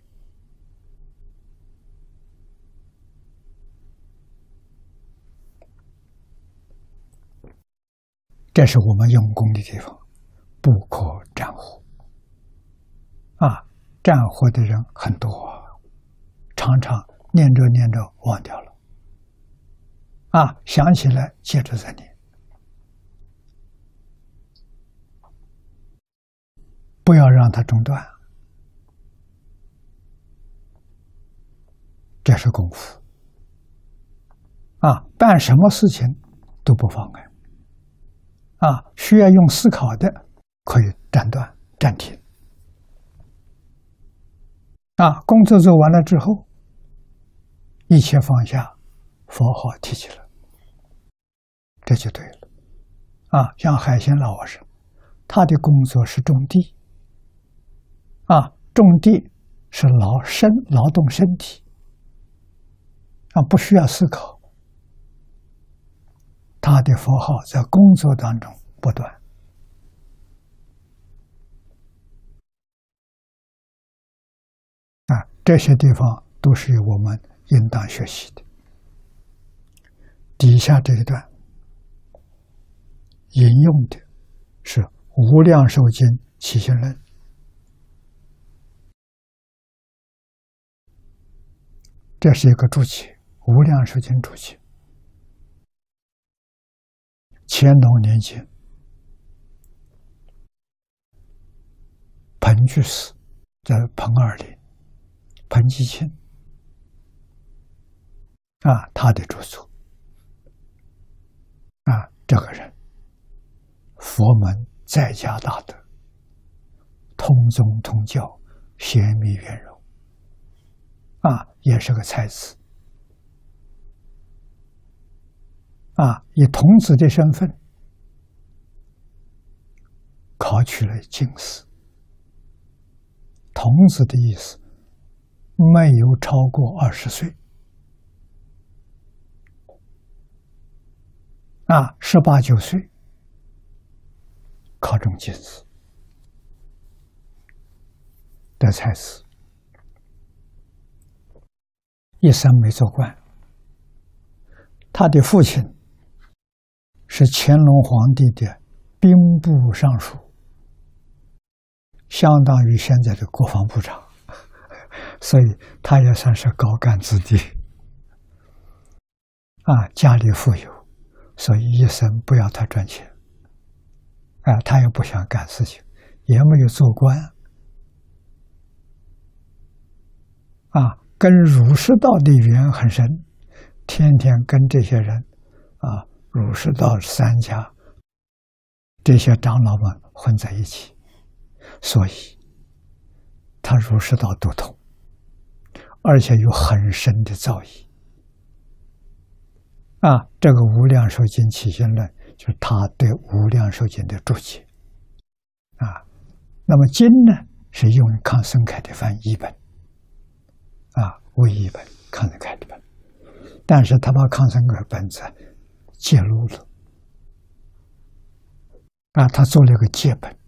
这是我们用功的地方，不可占火。占火的人很多常常念着念着忘掉了，想起来接着再念。不要让它中断，这是功夫。办什么事情都不妨碍。需要用思考的，可以暂断、暂停。工作做完了之后，一切放下，佛号提起来，这就对了。像海鲜老和尚，他的工作是种地。种地是劳动身体，不需要思考。他的佛号在工作当中不断。这些地方都是我们应当学习的。底下这一段引用的是《无量寿经·起信论》。这是一个注解，《无量寿经》注解。 乾隆年间，彭居士在彭二林、彭继清他的著作这个人佛门在家大德，通宗通教，贤密圆融也是个才子以童子的身份考取了进士。童子的意思没有超过20岁18、19岁考中进士的才子，一生没做官。他的父亲是乾隆皇帝的兵部尚书，相当于现在的国防部长，所以他也算是高干子弟家里富有，所以一生不要他赚钱他也不想干事情，也没有做官跟儒释道的缘很深，天天跟这些人儒释道三家这些长老们混在一起，所以他儒释道都通，而且有很深的造诣这个《无量寿经起信论》就是他对《无量寿经》的注解那么经呢是用康生凯的翻译本为译本，康生凯的本，但是他把康生凯本子揭露了他做了一个戒本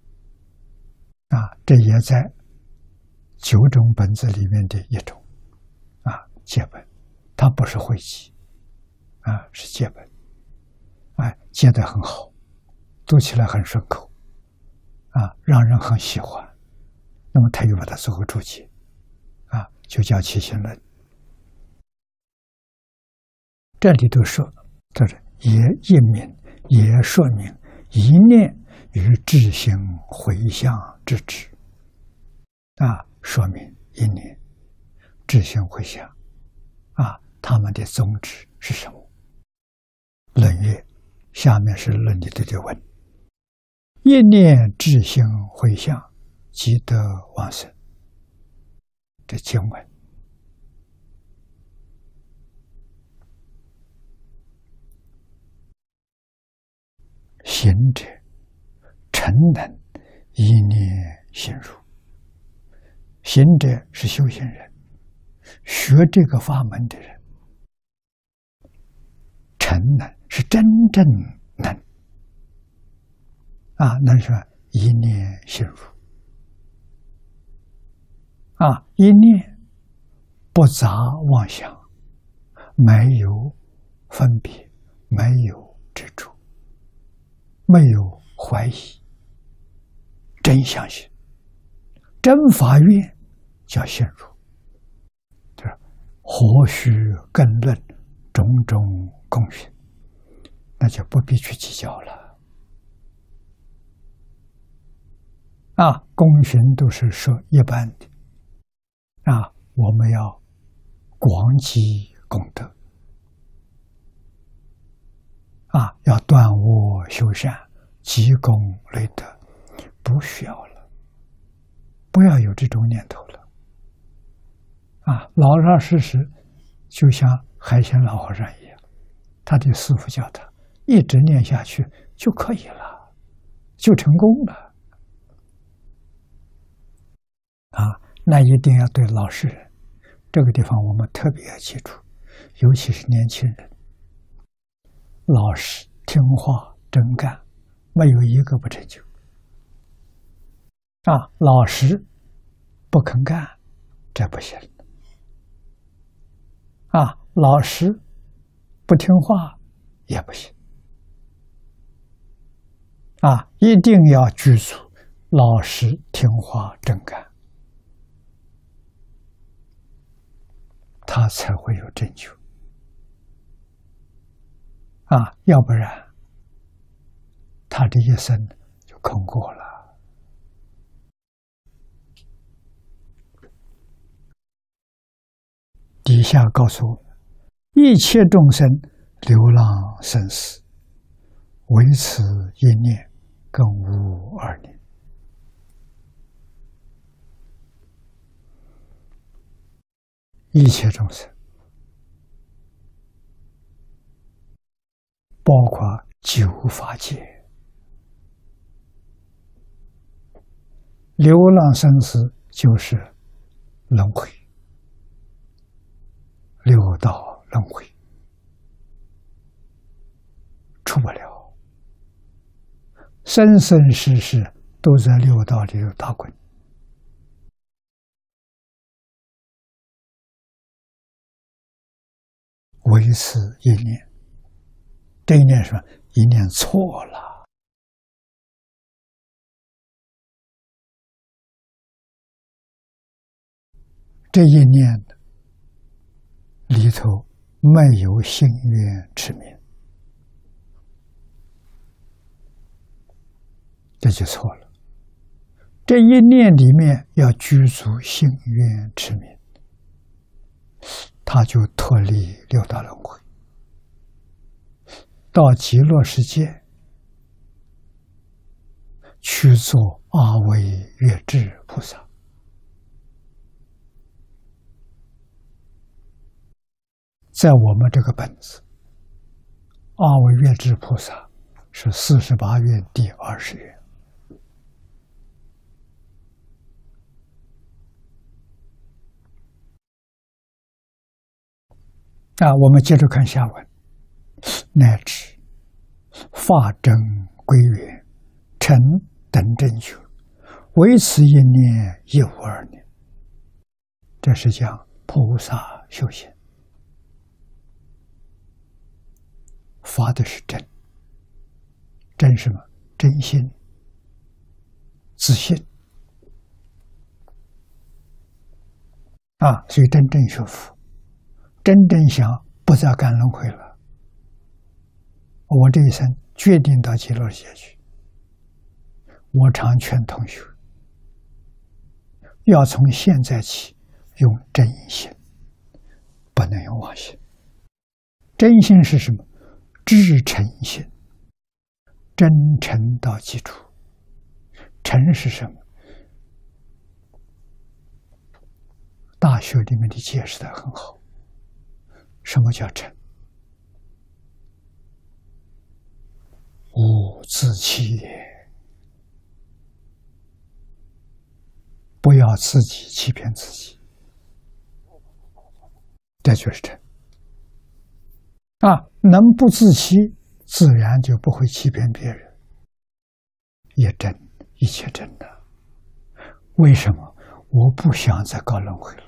这也在9种本子里面的一种戒本，它不是讳集是戒本戒得很好，读起来很顺口让人很喜欢，那么他又把它做个注解就叫起信论。这里头说这是也印明，也说明一念与智行回向之旨说明一念智行回向他们的宗旨是什么？论曰，下面是论里的问：一念智行回向，即得往生。这经文行者诚能一念行入。行者是修行人，学这个法门的人，诚能是真正能能说一念行入一念不杂妄想，没有分别，没有执着，没有怀疑，真相信，真法愿叫信入，就是何须更论种种功勋，那就不必去计较了功勋都是说一般的我们要广积功德要断恶修善，积功累德，不需要了，不要有这种念头了老老实实就像海鲜老和尚一样，他的师父教他一直念下去就可以了，就成功了那一定要对老实人，这个地方我们特别要记住，尤其是年轻人，老实听话真干，没有一个不成就老实不肯干，这不行老实不听话也不行一定要具足老实听话真干，他才会有成就要不然他这一生就空过了。底下告诉我们，一切众生流浪生死，唯此一念，更无二念。一切众生，包括九法界，流浪生死就是轮回，六道轮回，出不了，生生世世都在六道里打滚。唯此一念，这一念是什么？一念错了。这一念里头没有信愿持名，这就错了。这一念里面要具足信愿持名，他就脱离六道轮回，到极乐世界去做阿惟越致菩萨。在我们这个本子，阿惟越致菩萨是48愿第20愿。我们接着看下文，乃至法真归元，成等正觉，唯此一念，亦无二念。这是讲菩萨修行，发的是真，真什么？真心、自信所以真正学佛。真正想不再干轮回了，我这一生决定到极乐世界去。我常劝同学，要从现在起用真心，不能用妄心。真心是什么？至诚心，真诚到基础。诚是什么？大学里面的解释得很好。什么叫诚？无自欺也，不要自己欺骗自己，这就是诚。能不自欺，自然就不会欺骗别人。也真，一切真的。为什么？我不想再搞轮回了。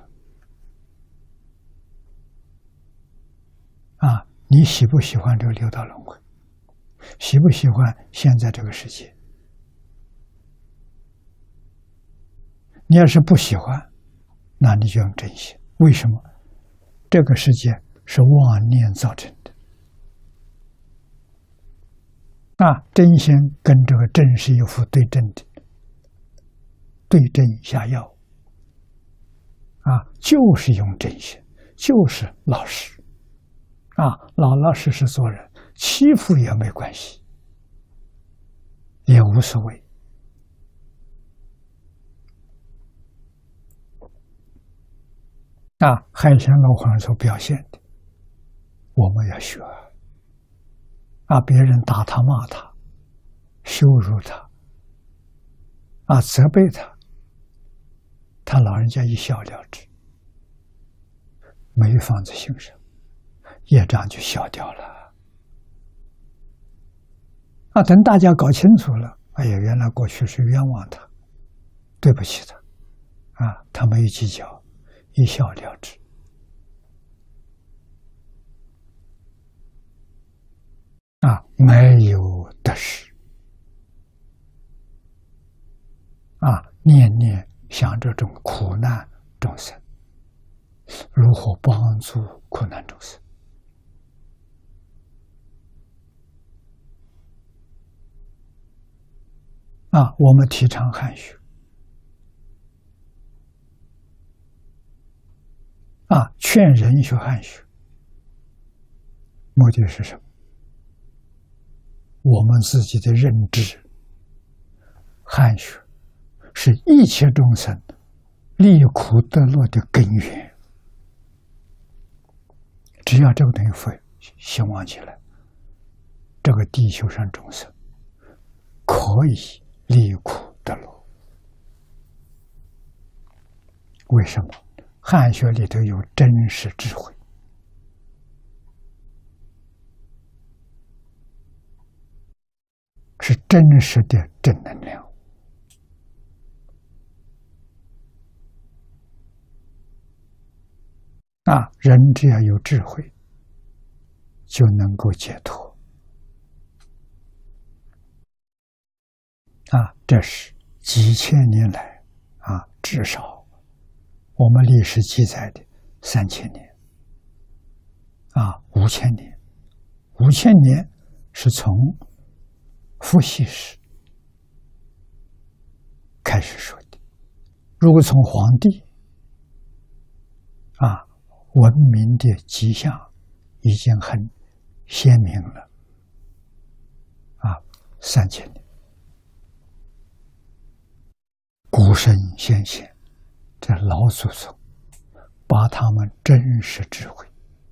你喜不喜欢这个六道轮回？喜不喜欢现在这个世界？你要是不喜欢，那你就用真心。为什么？这个世界是妄念造成的。真心跟这个真是一副对症的，对症下药。就是用真心，就是老实。老老实实做人，欺负也没关系，也无所谓。海鲜老和尚所表现的，我们要学。别人打他、骂他、羞辱他，责备他，他老人家一笑了之，没放在心上。业障就消掉了。等大家搞清楚了，原来过去是冤枉他，对不起他，他没有计较，一笑了之。没有得失。念念想这种苦难众生，如何帮助苦难众生？ 我们提倡汉学，劝人学汉学，目的是什么？我们自己的认知，汉学是一切众生离苦得乐的根源。只要这个东西兴旺起来，这个地球上众生可以离苦得乐。为什么？汉学里头有真实智慧，是真实的正能量。人只要有智慧，就能够解脱。这是几千年来至少我们历史记载的3000年，5000年，5000年是从伏羲氏开始说的。如果从黄帝文明的迹象已经很鲜明了3000年，古圣先贤这老祖宗把他们真实智慧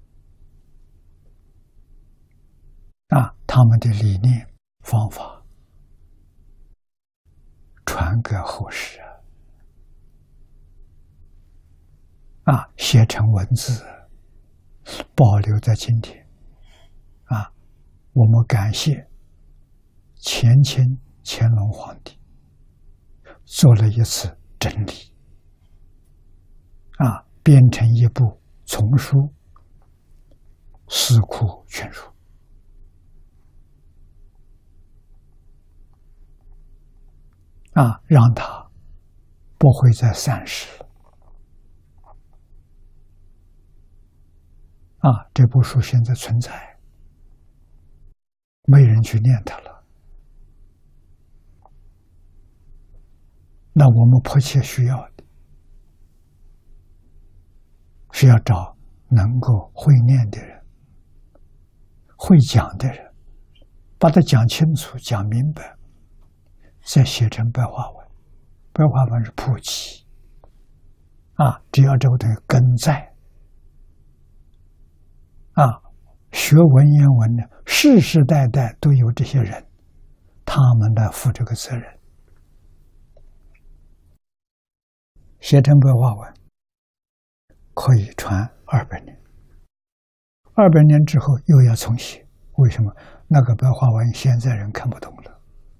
他们的理念方法传给后世写成文字，保留在今天我们感谢乾隆皇帝做了一次整理编成一部丛书《四库全书》让它不会再散失了这部书现在存在，没人去念它了。那我们迫切需要的是要找能够会念的人，会讲的人，把它讲清楚讲明白，再写成白话文。白话文是普及只要这个东西根在学文言文的世世代代都有这些人，他们来负这个责任。写成白话文可以传200年，200年之后又要重写。为什么？那个白话文现在人看不懂了，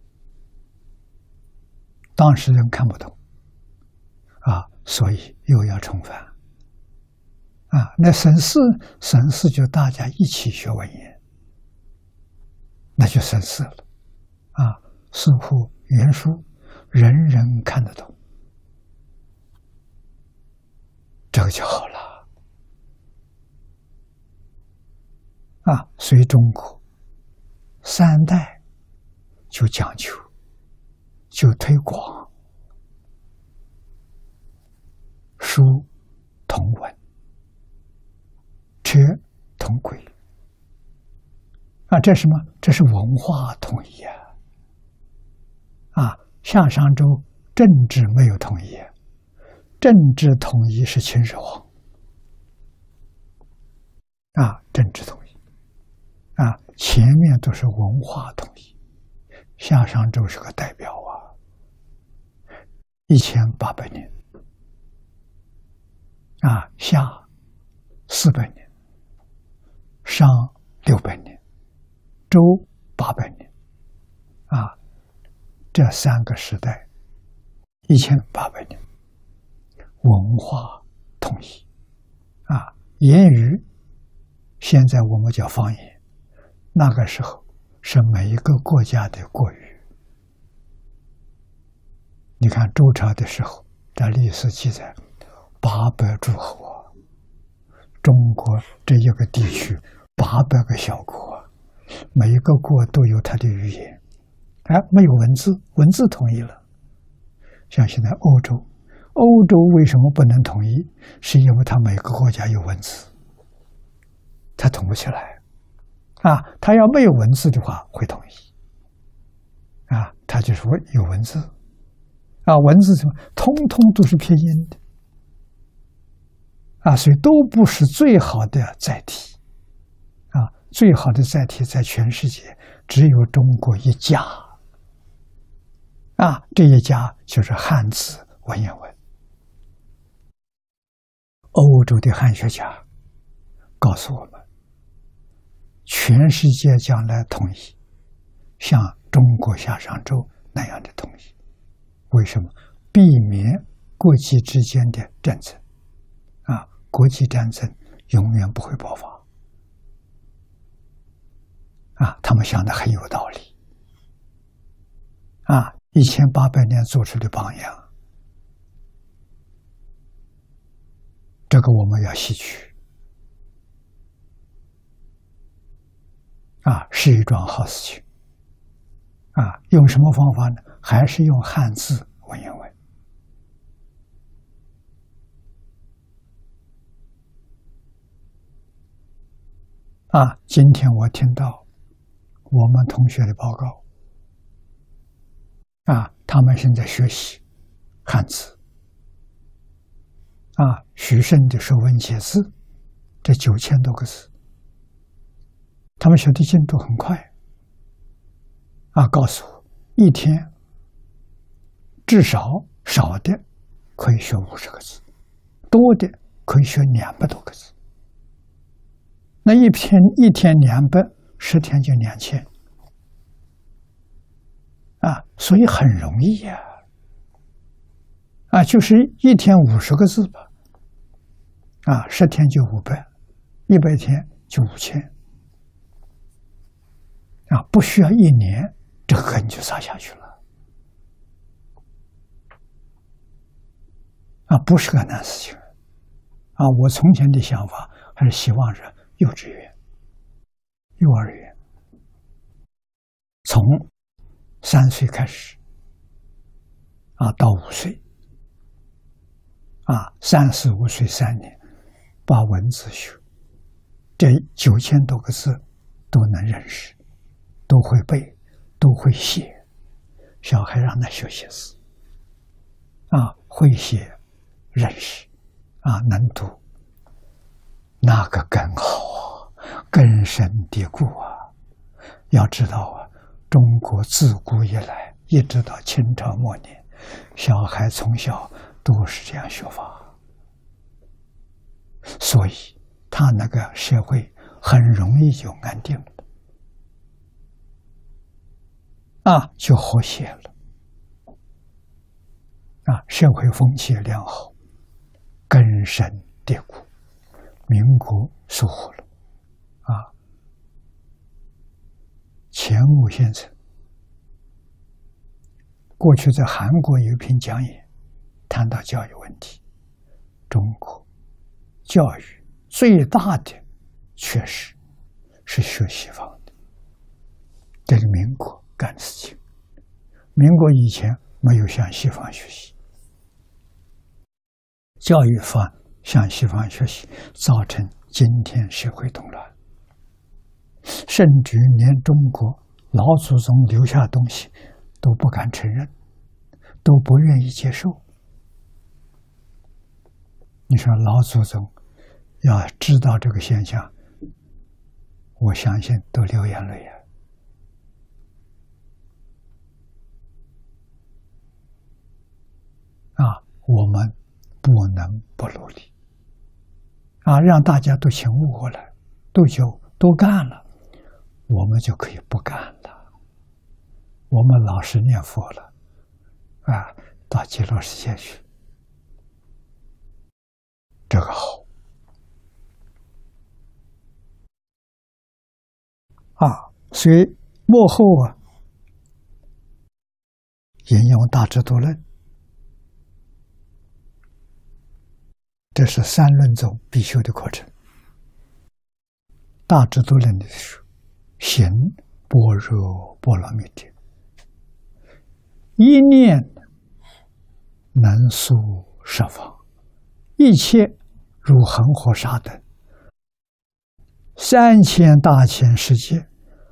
当时人看不懂所以又要重翻那省事就大家一起学文言，那就省事了似乎原书人人看得懂，这个就好了所以中国3代就讲究，就推广书同文，车同轨这是什么？这是文化统一夏商周政治没有统一，政治统一是秦始皇政治统一前面都是文化统一。夏商周是个代表1800年夏400年，商600年，周800年这3个时代1800年，文化统一言语现在我们叫方言，那个时候是每一个国家的国语。你看周朝的时候，在历史记载800诸侯中国这一个地区800个小国每一个国都有它的语言没有文字，文字统一了。像现在欧洲，欧洲为什么不能统一？是因为它每个国家有文字，它统不起来。它要没有文字的话，会统一。它就是有文字。文字什么，通通都是拼音的。所以都不是最好的载体。最好的载体在全世界只有中国一家。这一家就是汉字文言文。欧洲的汉学家告诉我们，全世界将来统一，像中国夏商周那样的统一。为什么？避免国际之间的战争。国际战争永远不会爆发。他们想的很有道理。1800年做出的榜样，这个我们要吸取。是一桩好事情。用什么方法呢？还是用汉字文言文。今天我听到我们同学的报告，他们现在学习汉字，许慎的《说文解字》，这9000多个字，他们学的进度很快。告诉我，一天至少少的可以学50个字，多的可以学200多个字。那一天200，10天就2000。所以很容易呀。就是一天50个字吧。10天就500，100天就5000。不需要1年，这个根就撒下去了。不是个难事情。我从前的想法还是希望是幼稚园、幼儿园，从3岁开始，到5岁，3、4、5岁3年，把文字学，这9000多个字都能认识，都会背，都会写。小孩让他学写字，会写，认识，能读，那个更好根深蒂固。要知道中国自古以来一直到清朝末年，小孩从小都是这样学法，所以他那个社会很容易就安定了，就和谐了，社会风气良好，根深蒂固，民国疏忽了。钱穆先生过去在韩国有一篇讲演，谈到教育问题。中国教育最大的缺失是学西方的，这是民国干的事情。民国以前没有向西方学习，教育方向西方学习，造成今天社会动乱。甚至连中国老祖宗留下的东西都不敢承认，都不愿意接受。你说老祖宗要知道这个现象，我相信都流眼泪我们不能不努力让大家都醒悟过来，都干了，我们就可以不干了。我们老实念佛了，到极乐世界去，这个好所以幕后引用《大智度论》，这是三论宗必修的课程。《大智度论》的书行般若波罗蜜经， 一念能速十方，一切如恒河沙等3000大千世界，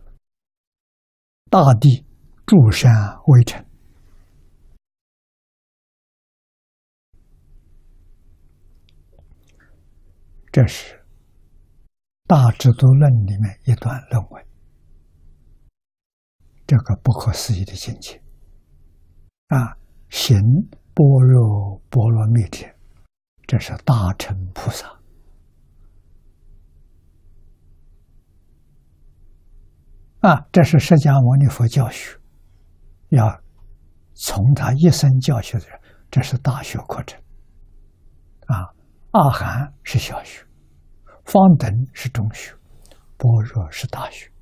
大地诸山微尘。这是《大智度论》里面一段论文，这个不可思议的境界啊！行般若波罗蜜者，这是大乘菩萨啊！这是释迦牟尼佛教学，要从他一生教学的人，这是大学课程啊！阿含是小学，方等是中学，般若是大学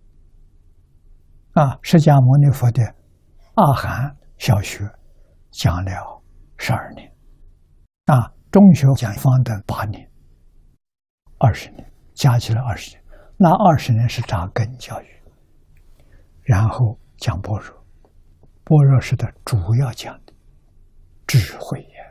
啊！释迦牟尼佛的阿含小学讲了12年啊，中学讲方等8年，20年，加起来20年。那20年是扎根教育，然后讲般若，般若是的主要讲的智慧呀。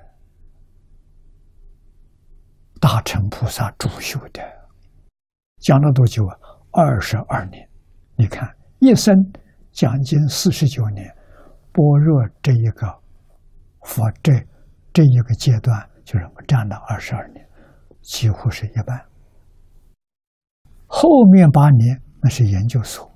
大乘菩萨主修的，讲了多久啊？22年。你看，一生讲经49年，般若这一个佛这一个阶段，就是我占了22年，几乎是一半。后面8年那是研究所，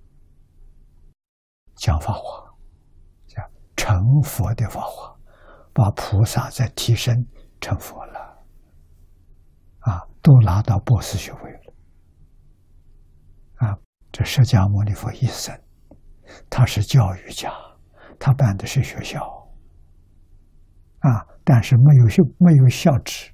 讲法华，讲成佛的法华，把菩萨再提升成佛了。啊，都拿到博士学位了。啊，这释迦牟尼佛一生，他是教育家，他办的是学校，啊，但是没有校址，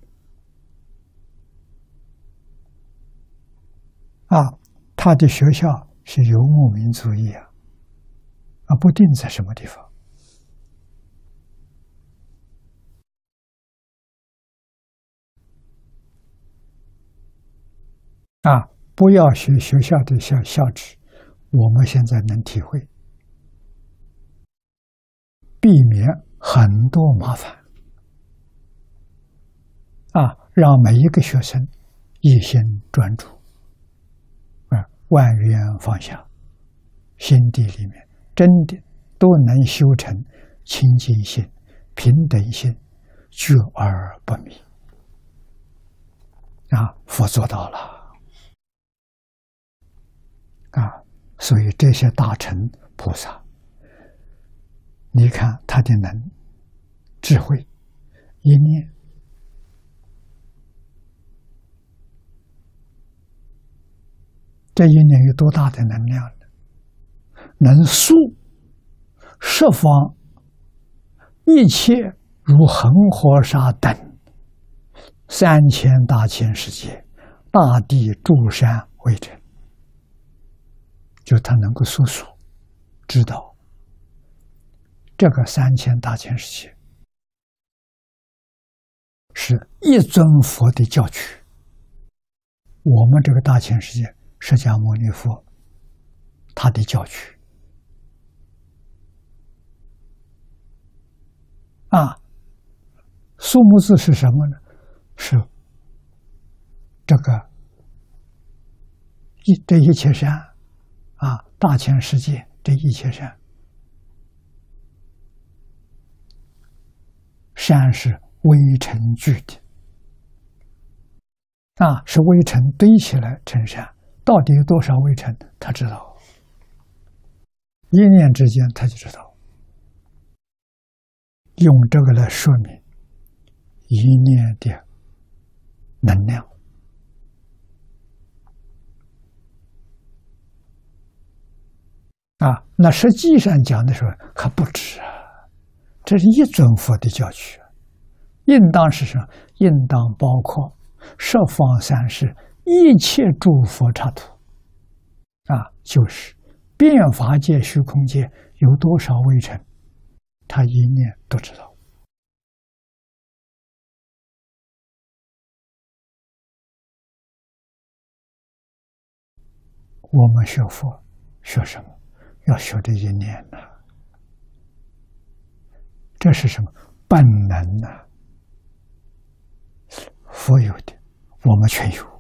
啊，他的学校是游牧民族一样，啊，不定在什么地方。啊，不要学学校的校址，我们现在能体会，避免很多麻烦。啊，让每一个学生一心专注，万缘放下，心地里面真的都能修成清净心、平等心、觉而不迷。啊，佛做到了。啊，所以这些大乘菩萨，你看他的智慧，一念，这一念有多大的能量呢？能速十方一切如恒河沙等3000大千世界，大地诸山微尘。就他能够速速知道这个3000大千世界是一尊佛的教区，我们这个大千世界释迦牟尼佛他的教区啊，数目字是什么呢？是这个这一切山啊，大千世界这一切山，山是微尘聚的啊，是微尘堆起来成山。到底有多少微尘，他知道，一念之间他就知道。用这个来说明一念的能量。啊，那实际上讲的时候还不止啊，这是一尊佛的教区，应当是什么？应当包括十方三世一切诸佛刹土，啊，就是变法界、虚空界有多少微尘，他一念都知道。我们学佛学什么？要学这一念呢？ 这是什么？本能呢？佛有的，我们全有。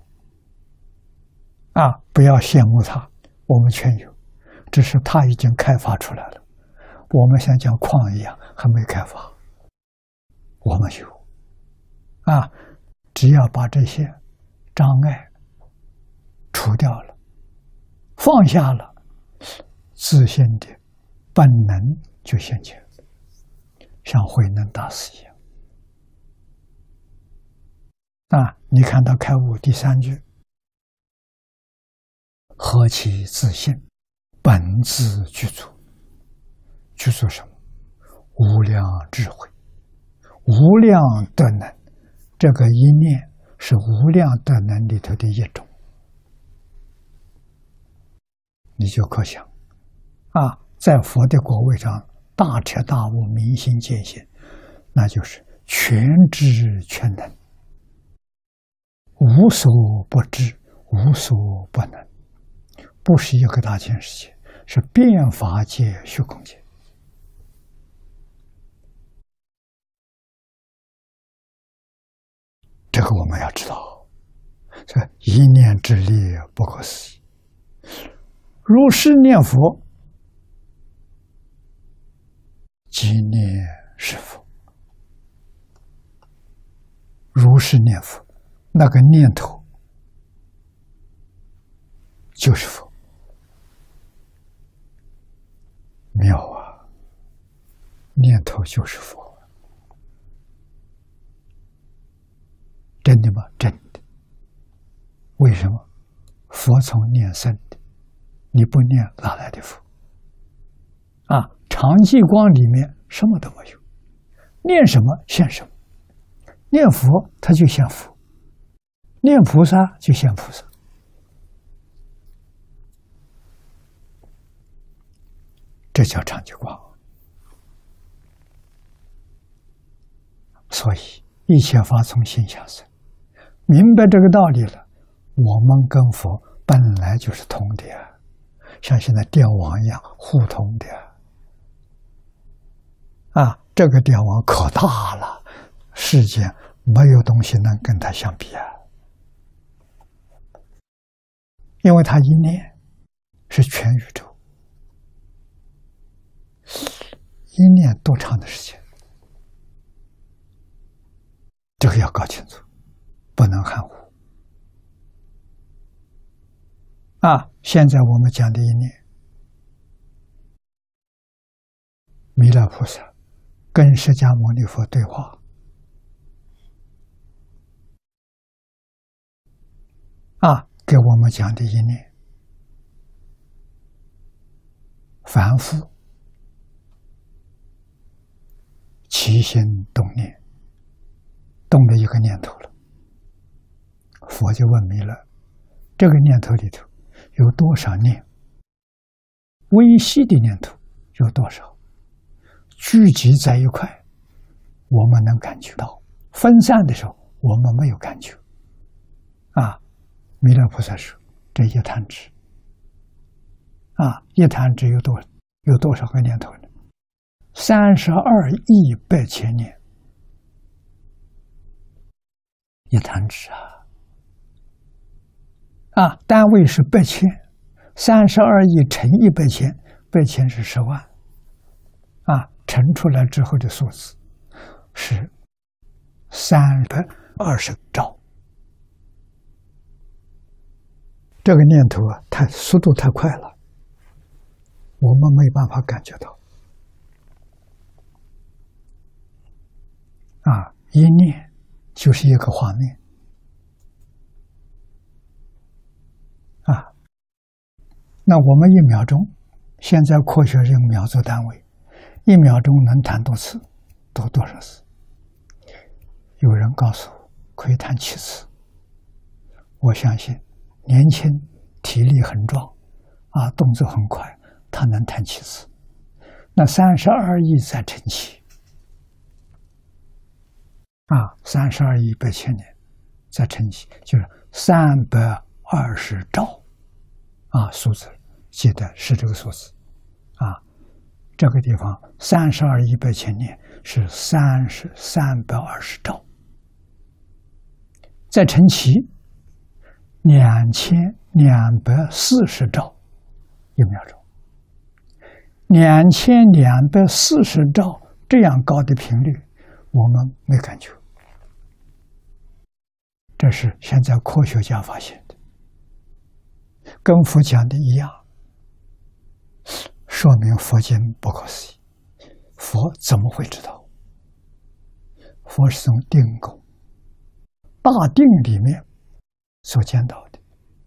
不要羡慕他，我们全有，只是他已经开发出来了，我们像讲矿一样还没开发。我们有，只要把这些障碍除掉了，放下了，自信的本能就现前，像慧能大师一样。你看到开悟第3句，何其自信，本自具足。具足什么？无量智慧，无量德能。这个一念是无量德能里头的一种，你就可想在佛的果位上大彻大悟，明心见性，那就是全知全能，无所不知，无所不能，不是一个大千世界，是遍法界虚空界。这个我们要知道，这一念之力不可思议。如是念佛，即念是佛。如是念佛，那个念头就是佛。妙啊！念头就是佛。真的吗？真的。为什么？佛从念生的，你不念哪来的佛？长寂光里面什么都没有，念什么现什么。念佛它就现佛，念菩萨就现菩萨。这叫长寂光。所以一切法从心想生。明白这个道理了，我们跟佛本来就是通的，像现在电网一样互通的。这个电网可大了，世间没有东西能跟它相比因为它一念是全宇宙，一念多长的时间？这个要搞清楚，不能含糊。现在我们讲的一念，弥勒菩萨跟释迦牟尼佛对话，给我们讲的一念，凡夫起心动念，动了一个念头了，佛就问弥勒，这个念头里头有多少念？微细的念头有多少？聚集在一块，我们能感觉到；分散的时候，我们没有感觉。弥勒菩萨说：“这一弹指，一弹指有多少个念头呢？32亿8千念，一弹指单位是8千，32亿乘以8千，8千是10万，乘出来之后的数字是320兆。这个念头速度太快了，我们没办法感觉到。一念就是一个画面。那我们1秒钟，现在科学是用秒做单位，1秒钟能弹多次，多少次？有人告诉我可以弹7次，我相信年轻体力很壮动作很快，他能弹7次。那32亿再乘7，32亿8千年再乘7，就是320兆数字，记得是这个数字这个地方32亿8千年是320兆，再乘其2240兆一秒钟，2240兆这样高的频率，我们没感觉。这是现在科学家发现的，跟佛讲的一样，说明佛经不可思议。佛怎么会知道？佛是从定功、大定里面所见到的。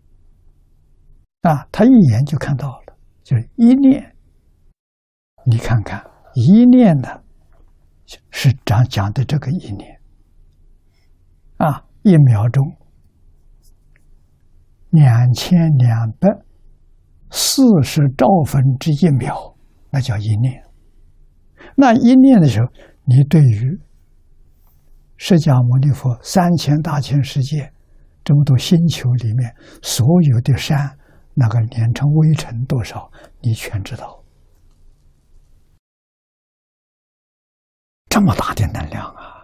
他一眼就看到了，就是一念。你看看一念呢，是讲的这个一念。1秒钟2240兆分之1秒，那叫一念。那一念的时候，你对于释迦牟尼佛3000大千世界这么多星球里面所有的山，那个连成微尘多少，你全知道。这么大的能量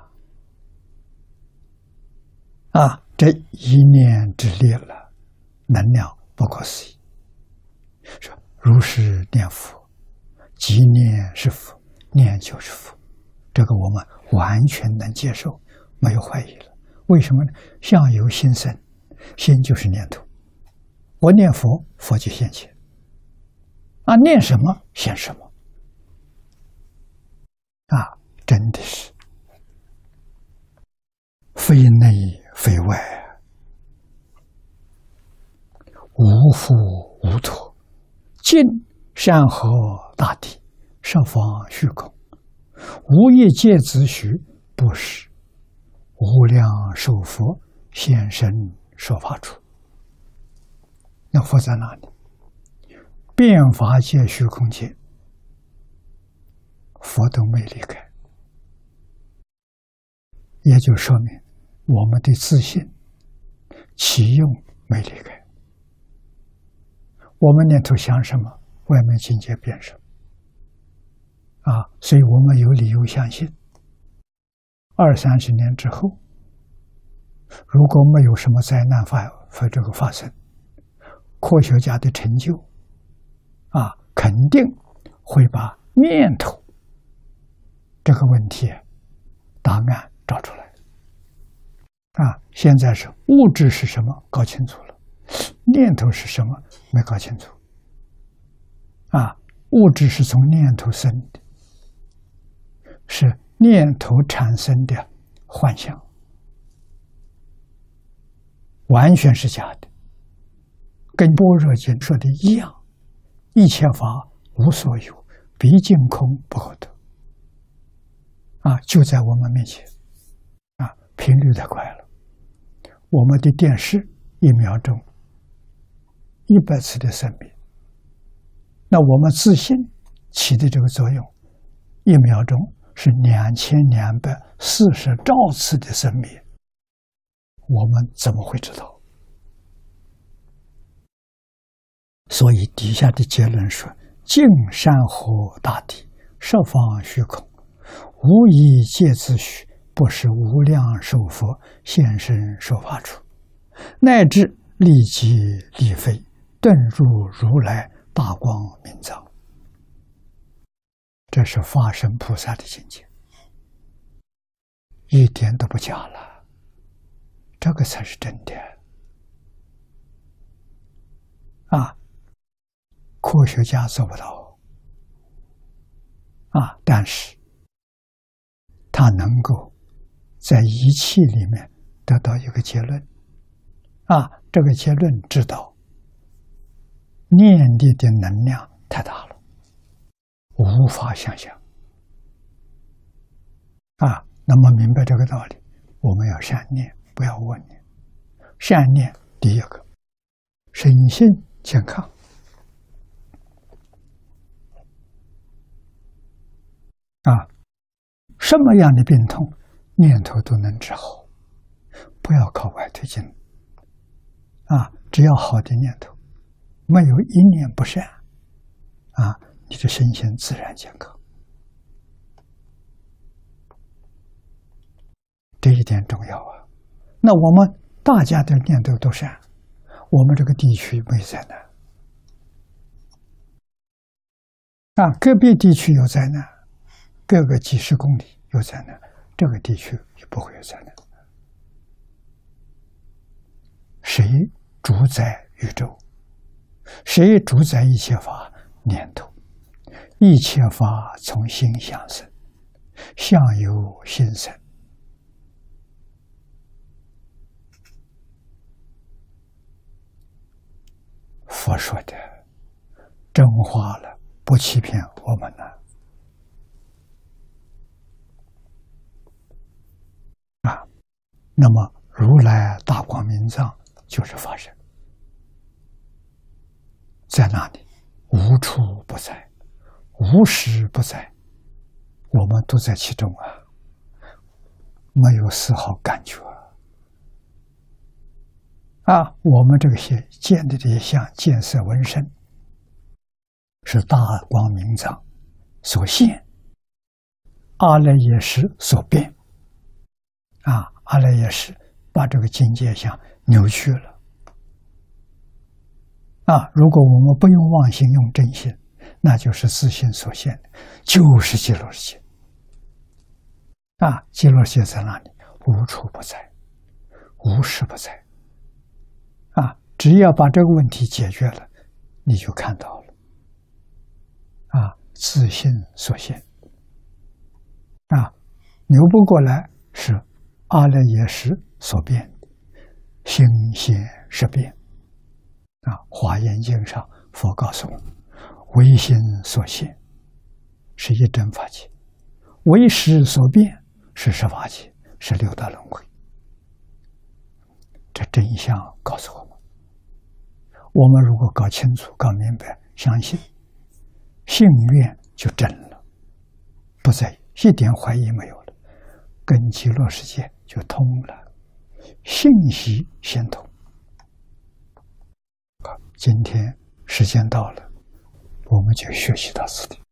这一念之力了，能量不可思议。说如是念佛，即念是佛，念就是佛，这个我们完全能接受，没有怀疑了。为什么呢？相由心生，心就是念头。我念佛，佛就现前。念什么现什么。真的是非内非外，无复无脱，尽山河大地，十方虚空，无一芥子虚，不是无量寿佛现身说法处。那佛在哪里？遍法界虚空界，佛都没离开。也就说明我们的自信起用没离开。我们念头想什么，外面境界变什么所以我们有理由相信20-30年之后，如果没有什么灾难发生，科学家的成就肯定会把念头这个问题答案找出来。现在是物质是什么搞清楚了，念头是什么没搞清楚。物质是从念头生的，是念头产生的幻象，完全是假的。跟般若经说的一样，一切法无所有，毕竟空不可得。就在我们面前。频率太快了，我们的电视1秒钟100次的生灭，那我们自信起的这个作用，1秒钟是2240兆次的生灭，我们怎么会知道？所以底下的结论说：净山河大地，十方虚空，无一芥子虚，不是无量寿佛现身说法处，乃至立即立非，顿入如来大光明藏。这是法身菩萨的境界，一点都不假了，这个才是真的。科学家做不到但是他能够在仪器里面得到一个结论这个结论知道念力的能量太大了，无法想象那么明白这个道理，我们要善念，不要恶念。善念第一个，身心健康。什么样的病痛，念头都能治好，不要靠外推进只要好的念头，没有一念不善你的身心自然健康。这一点重要啊！那我们大家的念头都善，我们这个地区没灾难啊，个别地区有灾难，各个几十公里有灾难，这个地区就不会有灾难。谁主宰宇宙？谁主宰一切法？念头。一切法从心相生，相由心生。佛说的真话了，不欺骗我们了啊！那么如来大光明藏就是法身，在那里无处不在，无时不在，我们都在其中啊，没有丝毫感觉啊！我们这些见的这些相，见色闻声，是大光明藏所现，阿赖耶识所变啊！阿赖耶识把这个境界相扭曲了啊！如果我们不用妄心，用真心，那就是自性所现的，就是极乐世界啊！极乐世界在那里，无处不在，无时不在啊！只要把这个问题解决了，你就看到了啊！自性所现啊！扭不过来是阿赖耶识所变的，心现识变啊！华严经上佛告诉我们，唯心所现是一真法界，唯识所变是十法界，是六道轮回。这真相告诉我们，我们如果搞清楚、搞明白、相信，信愿就真了，不再一点怀疑没有了，跟极乐世界就通了，信息相通。好，今天时间到了，我们就学习到此地。